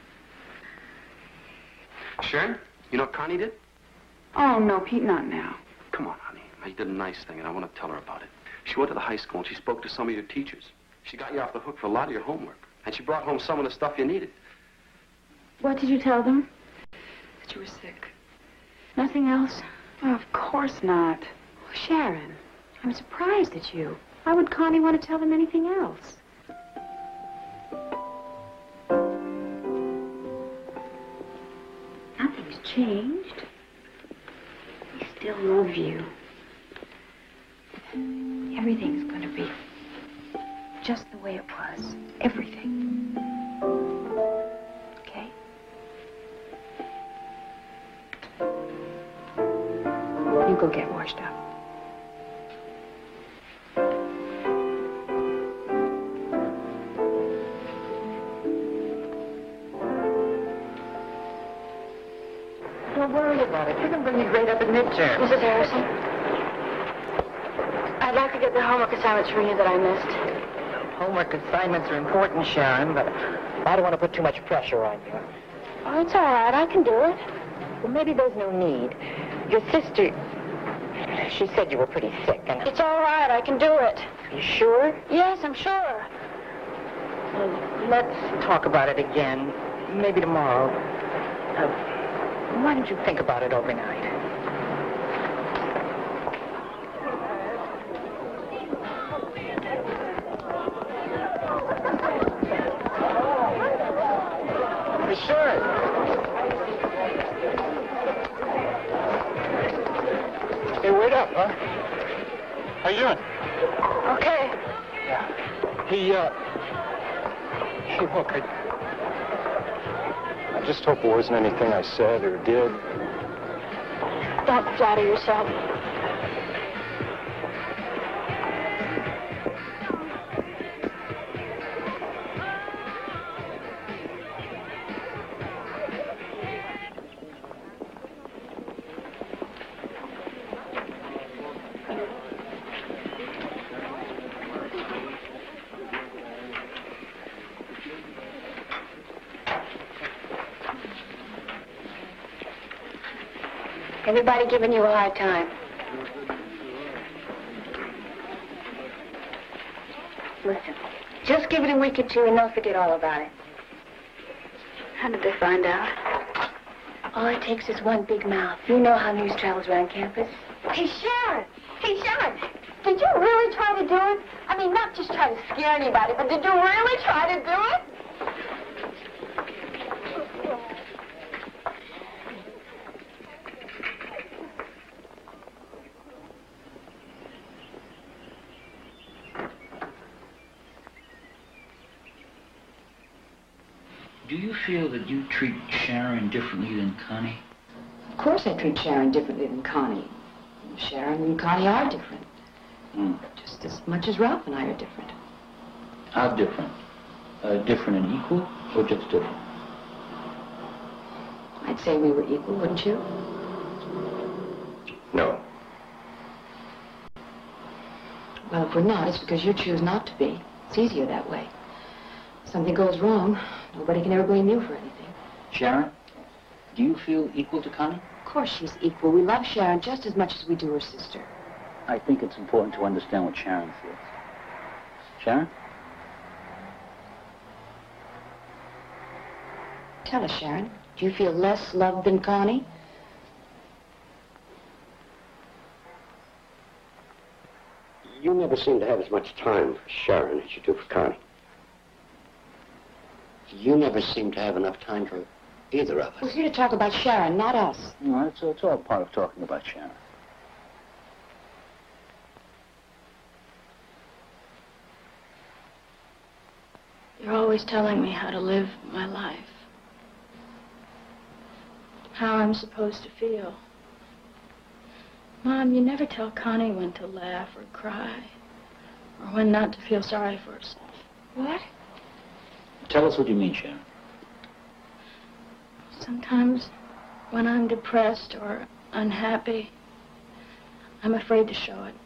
Sharon, you know what Connie did? Oh, no, Pete, not now. Come on, honey. You did a nice thing, and I want to tell her about it. She went to the high school, and she spoke to some of your teachers. She got you off the hook for a lot of your homework, and she brought home some of the stuff you needed. What did you tell them? That you were sick. Nothing else? Oh, of course not. Oh, Sharon, I'm surprised at you. Why would Connie want to tell them anything else? Nothing's changed. We still love you. Everything's going to be just the way it was. Everything. Okay? You go get washed up. Don't worry about it. You can bring your grade up at midterm. Mrs. Harrison, I'd like to get the homework assignments for you that I missed. Homework assignments are important, Sharon, but I don't want to put too much pressure on you. Oh, it's all right. I can do it. Well, maybe there's no need. Your sister, she said you were pretty sick, and... It's all right. I can do it. You sure? Yes, I'm sure. Well, let's talk about it again. Maybe tomorrow. Why don't you think about it overnight? Sure. Hey, wait up, huh? How you doing? Okay. Yeah. Hey, look, I just hope it wasn't anything I said or did. Don't flatter yourself. Everybody giving you a hard time. Listen, just give it a week or two and they'll forget all about it. How did they find out? All it takes is one big mouth. You know how news travels around campus. Hey, Sharon! Hey, Sharon! Did you really try to do it? I mean, not just try to scare anybody, but did you really try to do it? Do you feel that you treat Sharon differently than Connie? Of course I treat Sharon differently than Connie. Sharon and Connie are different. Just as much as Ralph and I are different. How different? Different and equal, or just different? I'd say we were equal, wouldn't you? No. Well, if we're not, it's because you choose not to be. It's easier that way. If something goes wrong, nobody can ever blame you for anything. Sharon, do you feel equal to Connie? Of course she's equal. We love Sharon just as much as we do her sister. I think it's important to understand what Sharon feels. Sharon? Tell us, Sharon. Do you feel less loved than Connie? You never seem to have as much time for Sharon as you do for Connie. You never seem to have enough time for either of us. We're here to talk about Sharon, not us. No, it's all part of talking about Sharon. You're always telling me how to live my life. How I'm supposed to feel. Mom, you never tell Connie when to laugh or cry, or when not to feel sorry for herself. What? Tell us what you mean, Sharon. Sometimes, when I'm depressed or unhappy, I'm afraid to show it.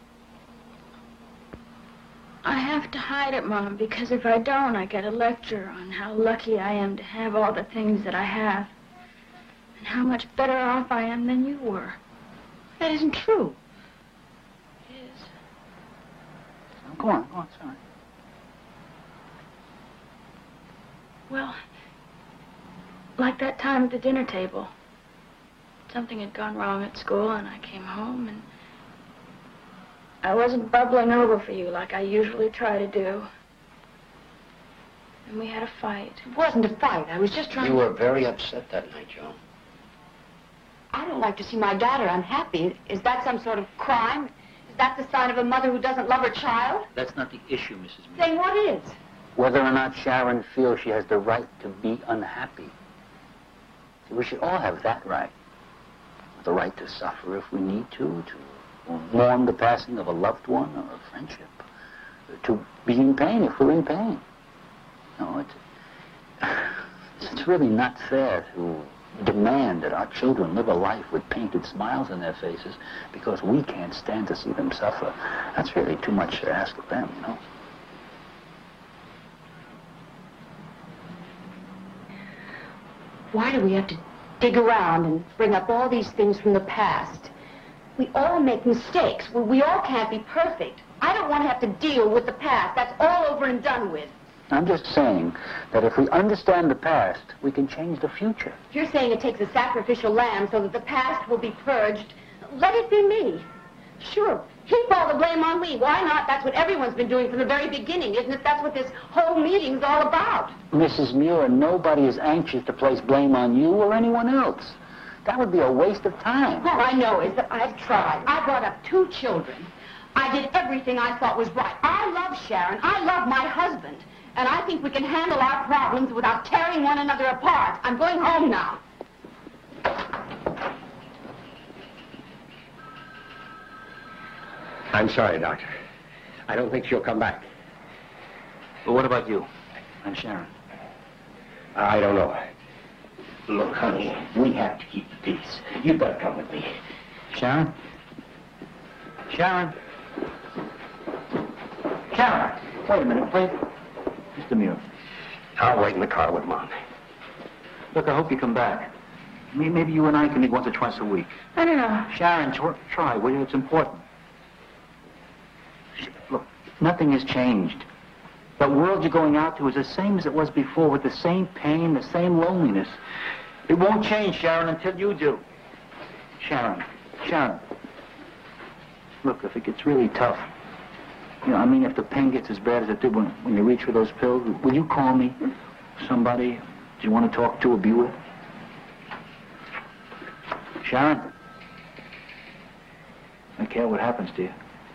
I have to hide it, Mom, because if I don't, I get a lecture on how lucky I am to have all the things that I have, and how much better off I am than you were. That isn't true. It is. Go on, sorry. Well, like that time at the dinner table. Something had gone wrong at school, and I came home, and I wasn't bubbling over for you like I usually try to do. And we had a fight. It wasn't a fight. I was just trying You were very upset that night, Joan. I don't like to see my daughter unhappy. Is that some sort of crime? Is that the sign of a mother who doesn't love her child? That's not the issue, Mrs. Meade. Then what is? Whether or not Sharon feels she has the right to be unhappy. See, we should all have that right. The right to suffer if we need to mourn the passing of a loved one or a friendship, to be in pain if we're in pain. No, it's really not fair to demand that our children live a life with painted smiles on their faces because we can't stand to see them suffer. That's really too much to ask of them, you know. Why do we have to dig around and bring up all these things from the past? We all make mistakes. We all can't be perfect. I don't want to have to deal with the past. That's all over and done with. I'm just saying that if we understand the past, we can change the future. If you're saying it takes a sacrificial lamb so that the past will be purged, let it be me. Sure, heap all the blame on me. Why not? That's what everyone's been doing from the very beginning, isn't it? That's what this whole meeting's all about. Mrs. Muir, nobody is anxious to place blame on you or anyone else. That would be a waste of time. All I know is that I've tried. I brought up 2 children. I did everything I thought was right. I love Sharon. I love my husband. And I think we can handle our problems without tearing one another apart. I'm going home now. I'm sorry, Doctor. I don't think she'll come back. Well, what about you and Sharon? I don't know. Look, honey, we have to keep the peace. You better come with me. Sharon? Sharon? Sharon! Wait a minute, please. Mr. Muir. I'll wait in the car with Mom. Look, I hope you come back. Maybe you and I can meet once or twice a week. I don't know. Sharon, try, will you? It's important. Look, nothing has changed. The world you're going out to is the same as it was before, with the same pain, the same loneliness. It won't change, Sharon, until you do. Sharon. Look, if it gets really tough, You know, I mean, if the pain gets as bad as it did when you reach for those pills, will you call me? Somebody you want to talk to or be with? Sharon? I care what happens to you.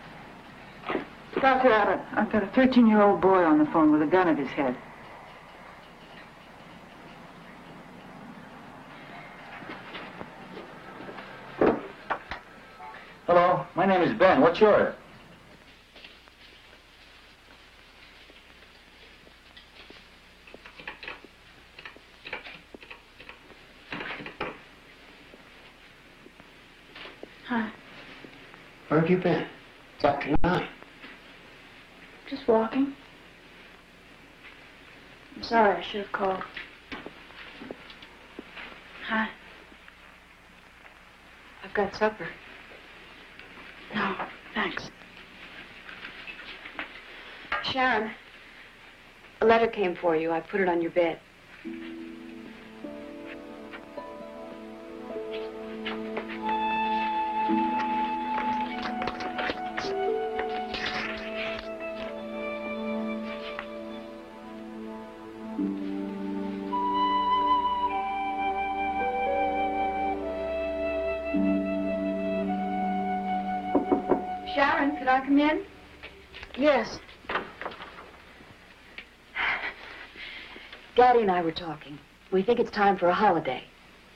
Dr. Abbott, I've got a 13-year-old boy on the phone with a gun at his head. Hello, my name is Ben. What's yours? Hi. Where have you been? It's after 9. Just walking. I'm sorry, I should have called. Hi. I've got supper. No, thanks. Sharon, a letter came for you. I put it on your bed. Sharon, could I come in? Yes. Daddy and I were talking. We think it's time for a holiday.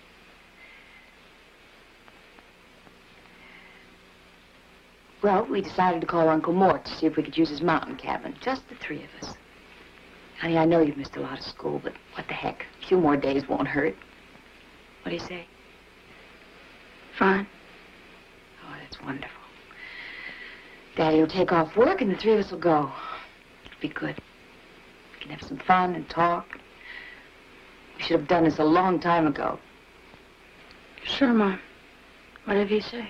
Well, we decided to call Uncle Mort to see if we could use his mountain cabin. Just the 3 of us. Honey, I know you've missed a lot of school, but what the heck? A few more days won't hurt. What do you say? Fine. Oh, that's wonderful. Daddy will take off work and the 3 of us will go. It'll be good. We can have some fun and talk. We should have done this a long time ago. Sure, Mom. Whatever you say.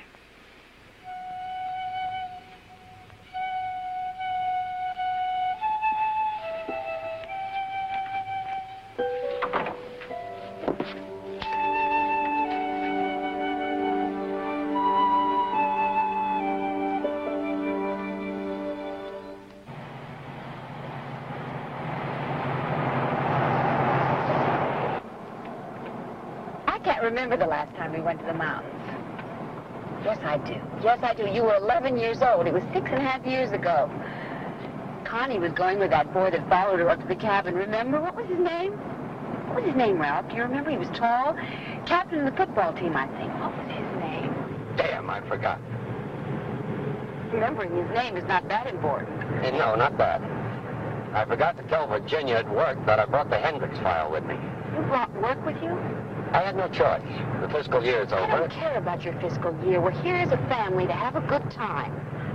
Remember the last time we went to the mountains? Yes, I do. Yes, I do. You were 11 years old. It was 6.5 years ago. Connie was going with that boy that followed her up to the cabin. Remember? What was his name? What was his name, Ralph? Do you remember? He was tall. Captain of the football team, I think. What was his name? Damn, I forgot. Remembering his name is not that important. No, not that. I forgot to tell Virginia at work that I brought the Hendricks file with me. You brought work with you? I had no choice. The fiscal year's over. I don't care about your fiscal year. We're here as a family to have a good time.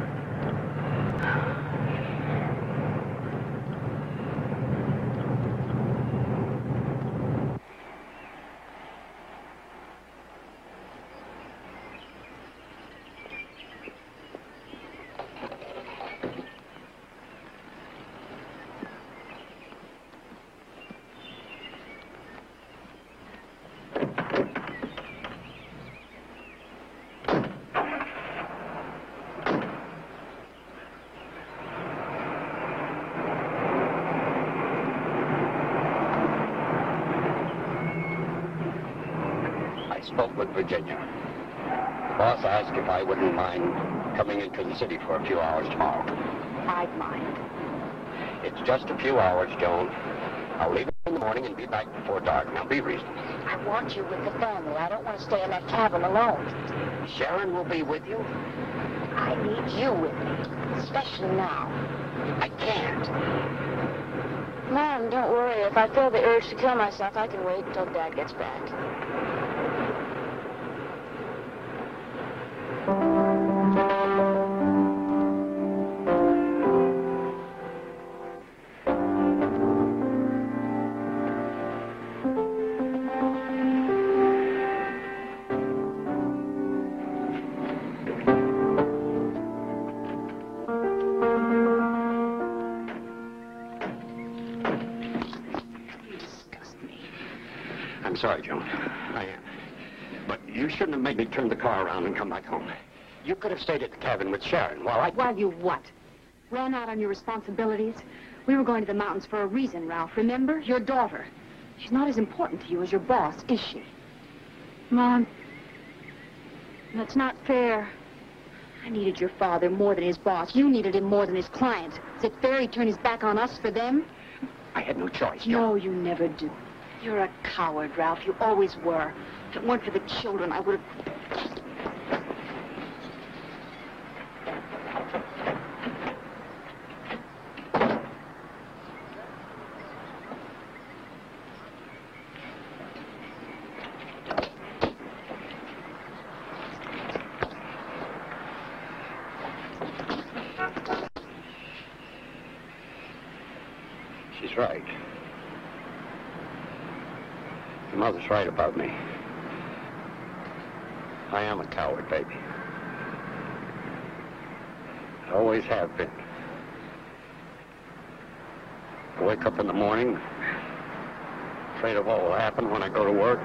Spoke with Virginia. The boss asked if I wouldn't mind coming into the city for a few hours tomorrow. I'd mind. It's just a few hours, Joan. I'll leave in the morning and be back before dark. Now, be reasonable. I want you with the family. I don't want to stay in that cabin alone. Sharon will be with you? I need you with me, especially now. I can't. Mom, don't worry. If I feel the urge to kill myself, I can wait until Dad gets back. I'm sorry, Joan. I am. But you shouldn't have made me turn the car around and come back home. You could have stayed at the cabin with Sharon while I... While you what? ran out on your responsibilities. We were going to the mountains for a reason, Ralph. Remember? Your daughter. She's not as important to you as your boss, is she? Mom, that's not fair. I needed your father more than his boss. You needed him more than his client. Is it fair he turned his back on us for them? I had no choice. No, you never do. You're a coward, Ralph. You always were. If it weren't for the children, I would have... She's right. Your mother's right about me. I am a coward, baby. I always have been. I wake up in the morning, afraid of what will happen when I go to work.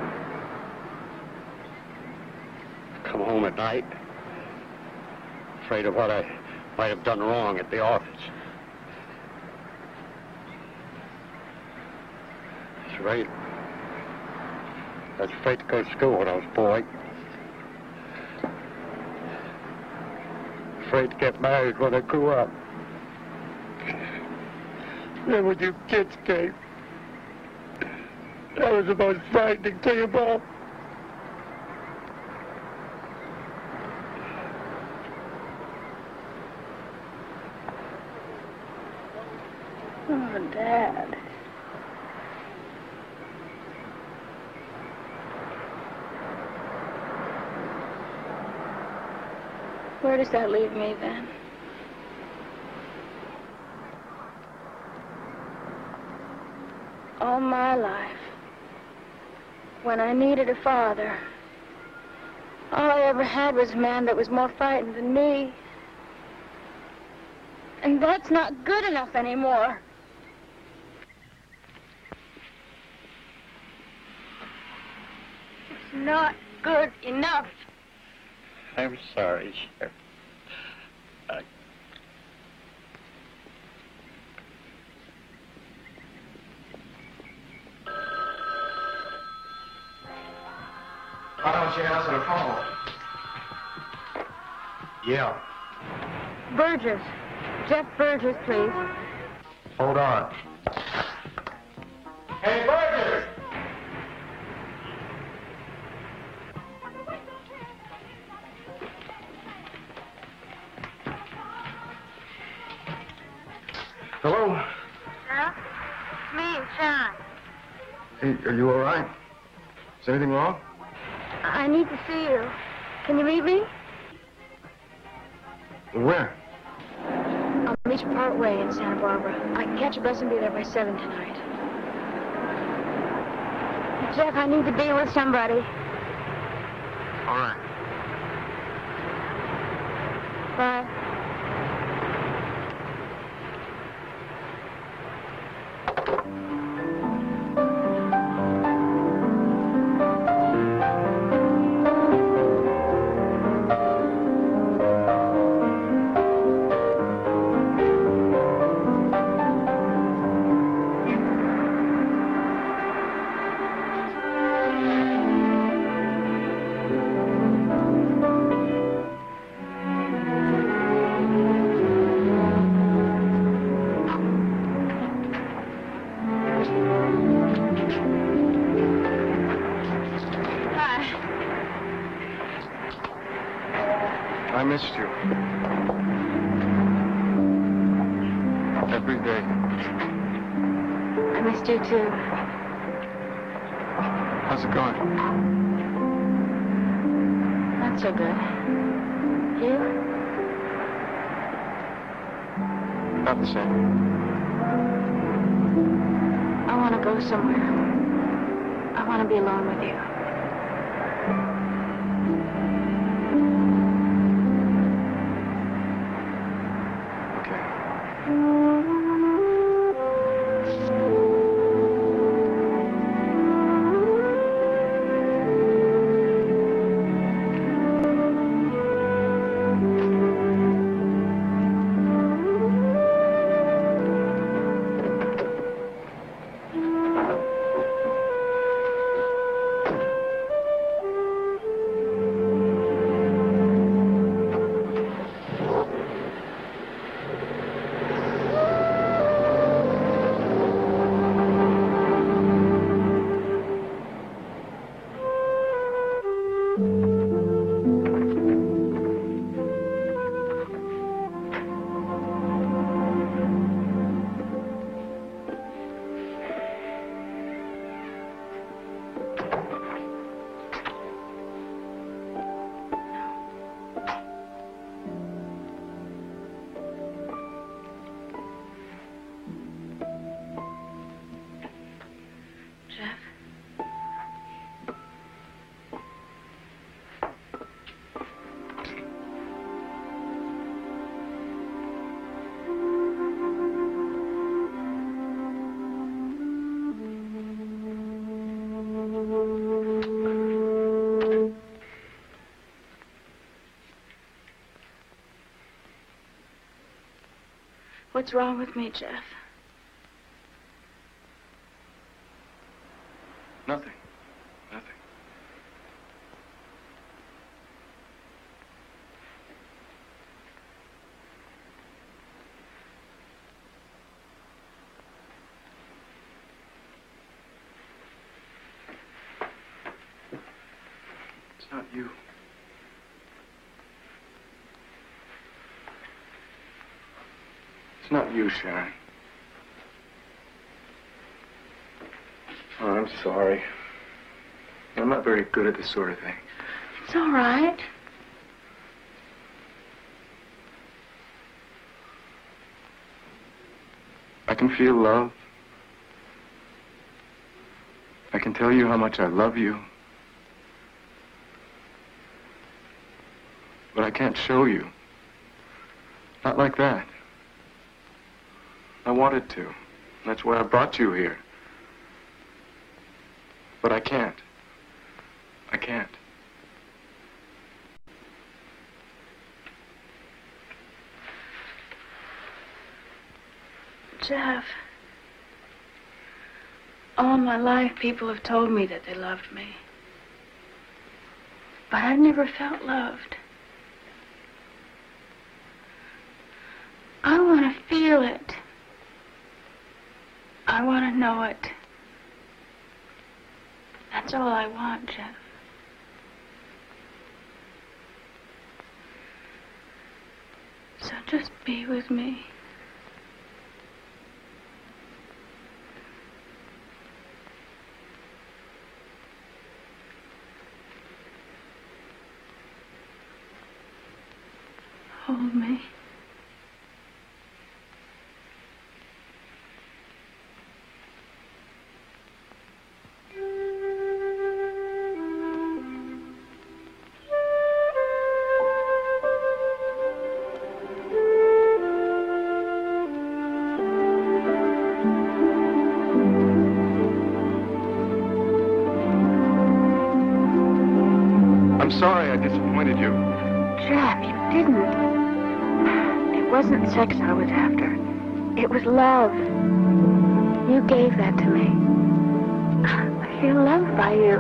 I come home at night, afraid of what I might have done wrong at the office. That's right. I was afraid to go to school when I was a boy. Afraid to get married when I grew up. Then when you kids came, that was the most frightening thing of all. Oh, Dad. Where does that leave me, then? All my life, when I needed a father, all I ever had was a man that was more frightened than me. And that's not good enough anymore. It's not good enough. I'm sorry, Sharon. Why don't you answer the phone? Yeah. Burgess. Jeff Burgess, please. Hold on. Hey, Burgess! Hello? Jeff? It's me, Sharon. Hey, are you all right? Is anything wrong? I need to see you. Can you meet me? Where? I'll meet you part way in Santa Barbara. I can catch a bus and be there by 7 tonight. Jeff, I need to be with somebody. All right. Bye. I missed you. Every day. I missed you, too. How's it going? Not so good. You? About the same. I want to go somewhere. I want to be alone with you. What's wrong with me, Jeff? Nothing. Nothing. It's not you. It's not you, Sharon. Oh, I'm sorry. I'm not very good at this sort of thing. It's all right. I can feel love. I can tell you how much I love you. But I can't show you. Not like that. I wanted to. That's why I brought you here. But I can't. I can't. Jeff, all my life people have told me that they loved me. But I've never felt loved. I want to feel it. I want to know it. That's all I want, Jeff. So just be with me. Hold me. I'm sorry I disappointed you. Jeff, you didn't. It wasn't sex I was after. It was love. You gave that to me. I feel loved by you.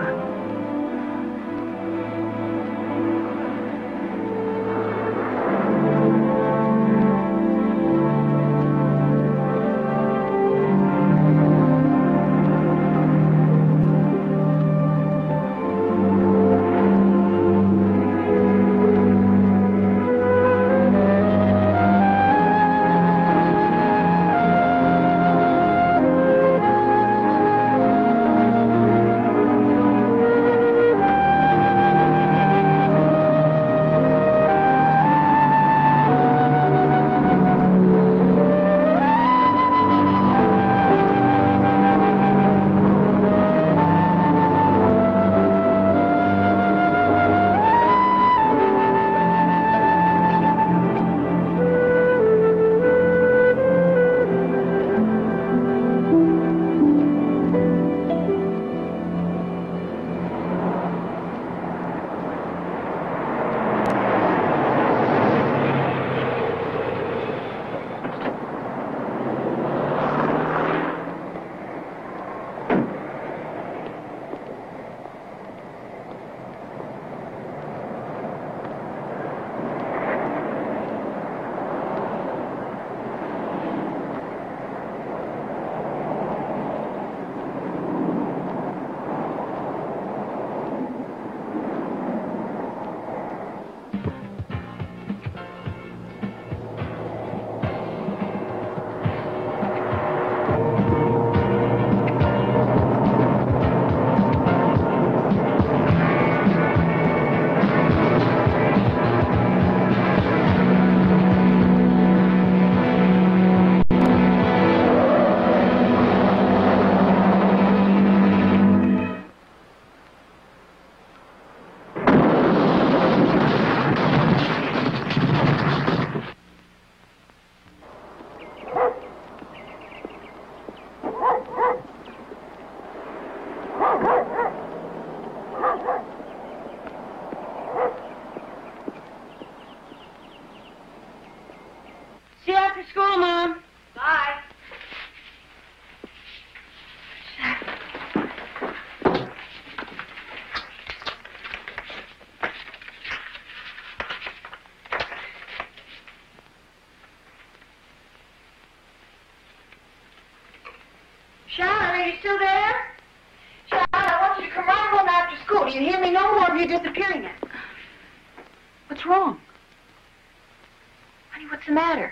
still there? Sharon, I want you to come right home after school. Do you hear me? No more of you disappearing yet. What's wrong? Honey, what's the matter?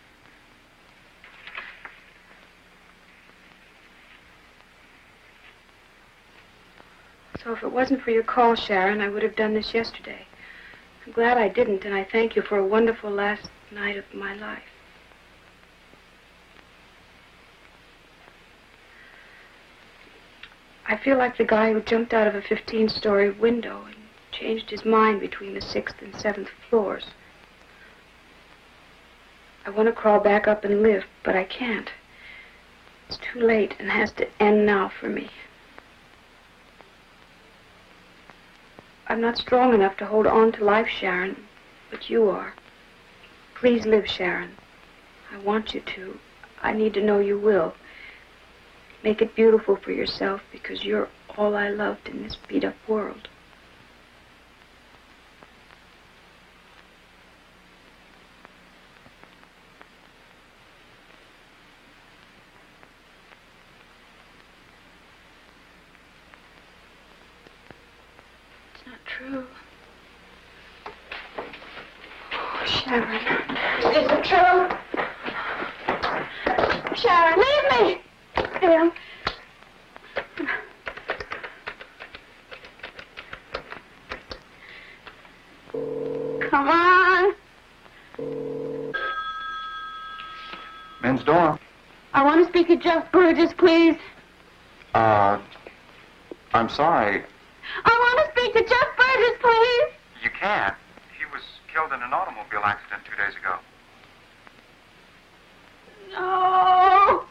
So if it wasn't for your call, Sharon, I would have done this yesterday. I'm glad I didn't, and I thank you for a wonderful last night of my life. I feel like the guy who jumped out of a 15-story window and changed his mind between the 6th and 7th floors. I want to crawl back up and live, but I can't. It's too late and has to end now for me. I'm not strong enough to hold on to life, Sharon, but you are. Please live, Sharon. I want you to. I need to know you will. Make it beautiful for yourself, because you're all I loved in this beat-up world. It's not true. Oh, Sharon. It isn't true. Sharon, leave me. Bill. Come on. Men's door. I want to speak to Jeff Burgess, please. I'm sorry. I want to speak to Jeff Burgess, please. You can't. He was killed in an automobile accident 2 days ago. No.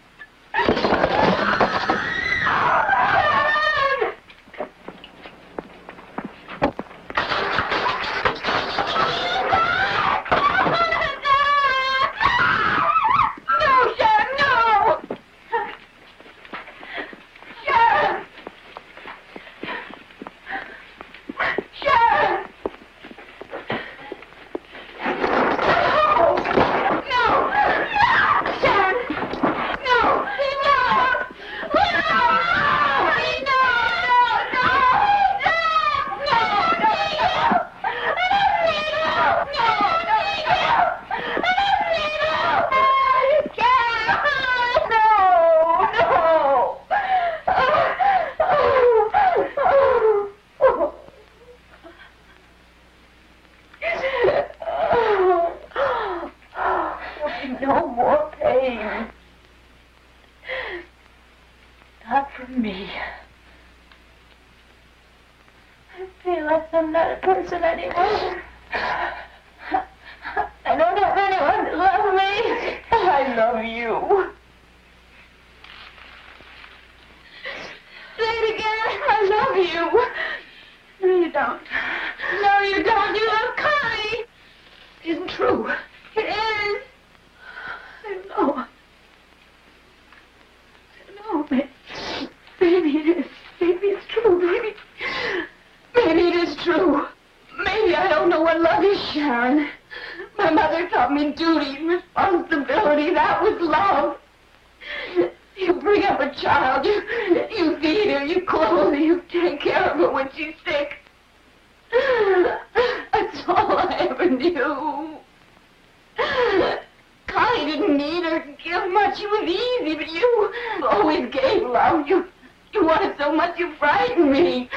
No more pain. Not from me. I feel like I'm not a person anymore. I don't have anyone to love me. I love you. Say it again. I love you. No, you don't. No, you don't. You love Connie. It isn't true. It is. I know. No, maybe it is. Maybe it's true. Maybe it is true. Maybe I don't know what love is, Sharon. My mother taught me duty, responsibility. That was love. You bring up a child. You feed her. You clothe her. You take care of her when she's sick. That's all I ever knew. Connie didn't need her to give much. She was easy, but you always gave love. You wanted so much you frightened me.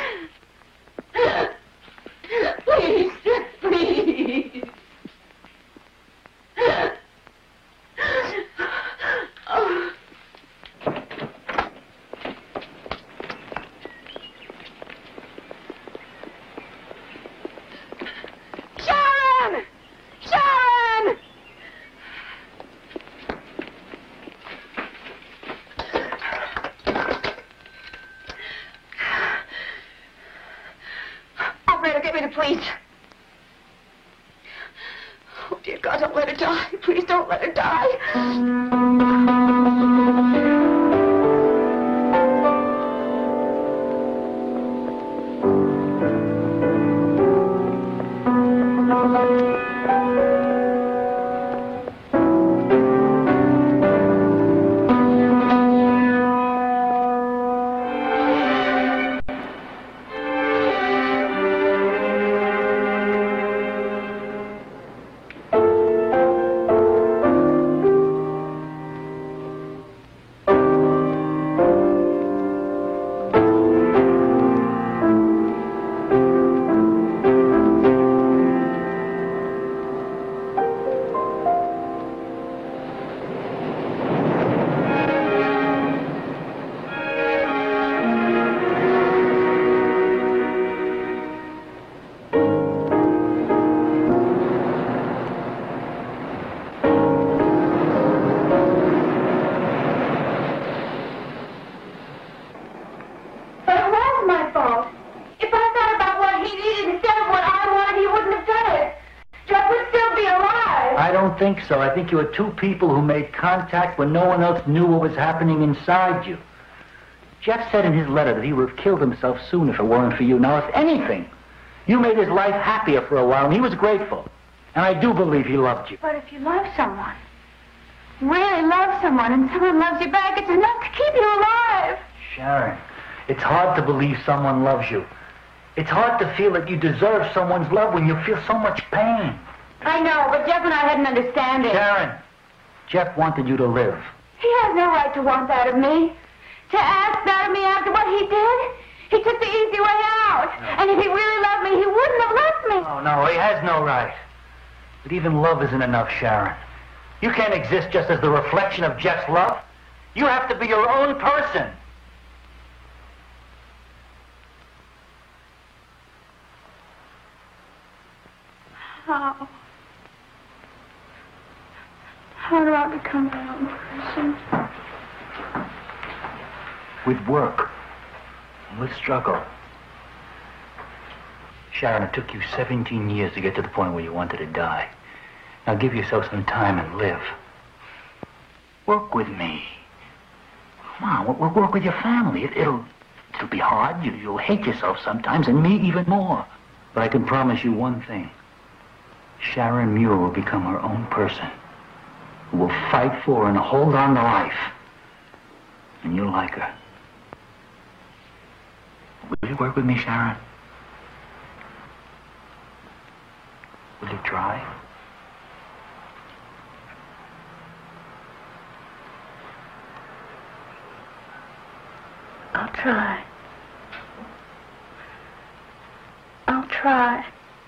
Please, please. Oh. Sharon! Sharon! Operator, get me the police. Oh, dear God, don't let her die. Please don't let her die. think so. I think you were two people who made contact when no one else knew what was happening inside you. Jeff said in his letter that he would have killed himself soon if it weren't for you. Now, if anything, you made his life happier for a while, and he was grateful. And I do believe he loved you. But if you love someone, really love someone, and someone loves you back, it's enough to keep you alive. Sharon, it's hard to believe someone loves you. It's hard to feel that you deserve someone's love when you feel so much pain. I know, but Jeff and I had an understanding. Sharon, Jeff wanted you to live. He has no right to want that of me. To ask that of me after what he did? He took the easy way out. No. And if he really loved me, he wouldn't have left me. Oh, no, he has no right. But even love isn't enough, Sharon. You can't exist just as the reflection of Jeff's love. You have to be your own person. How do I become my own person? With work. With struggle. Sharon, it took you 17 years to get to the point where you wanted to die. Now give yourself some time and live. Work with me. Come on, we'll work with your family. It'll be hard. You'll hate yourself sometimes, and me even more. But I can promise you one thing. Sharon Muir will become her own person, who will fight for and hold on to life. And you'll like her. Will you work with me, Sharon? Will you try? I'll try. I'll try.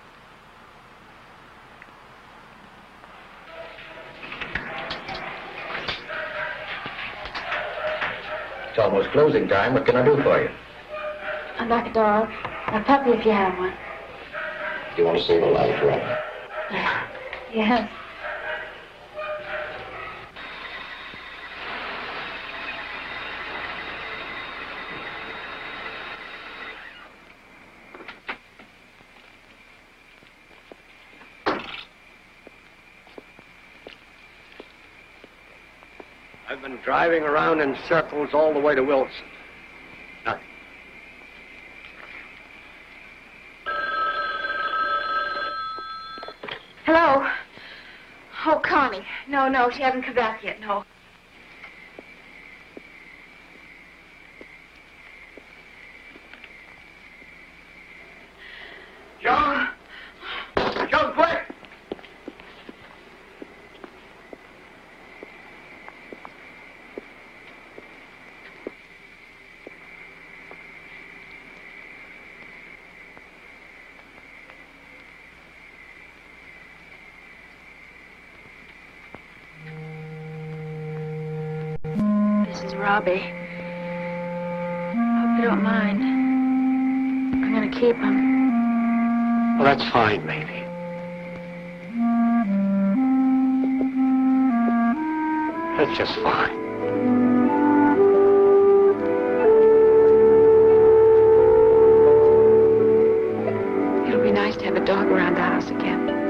It's almost closing time. What can I do for you? I'd like a dog. A puppy if you have one. You want to save a life, right? Yes. I've been driving around in circles all the way to Wilson. Nothing. Hello? Oh, Connie. No, she hasn't come back yet, no. John! John, quick! This is Robbie. Hope you don't mind. I'm gonna keep him. Well, that's fine, lady. That's just fine. It'll be nice to have a dog around the house again.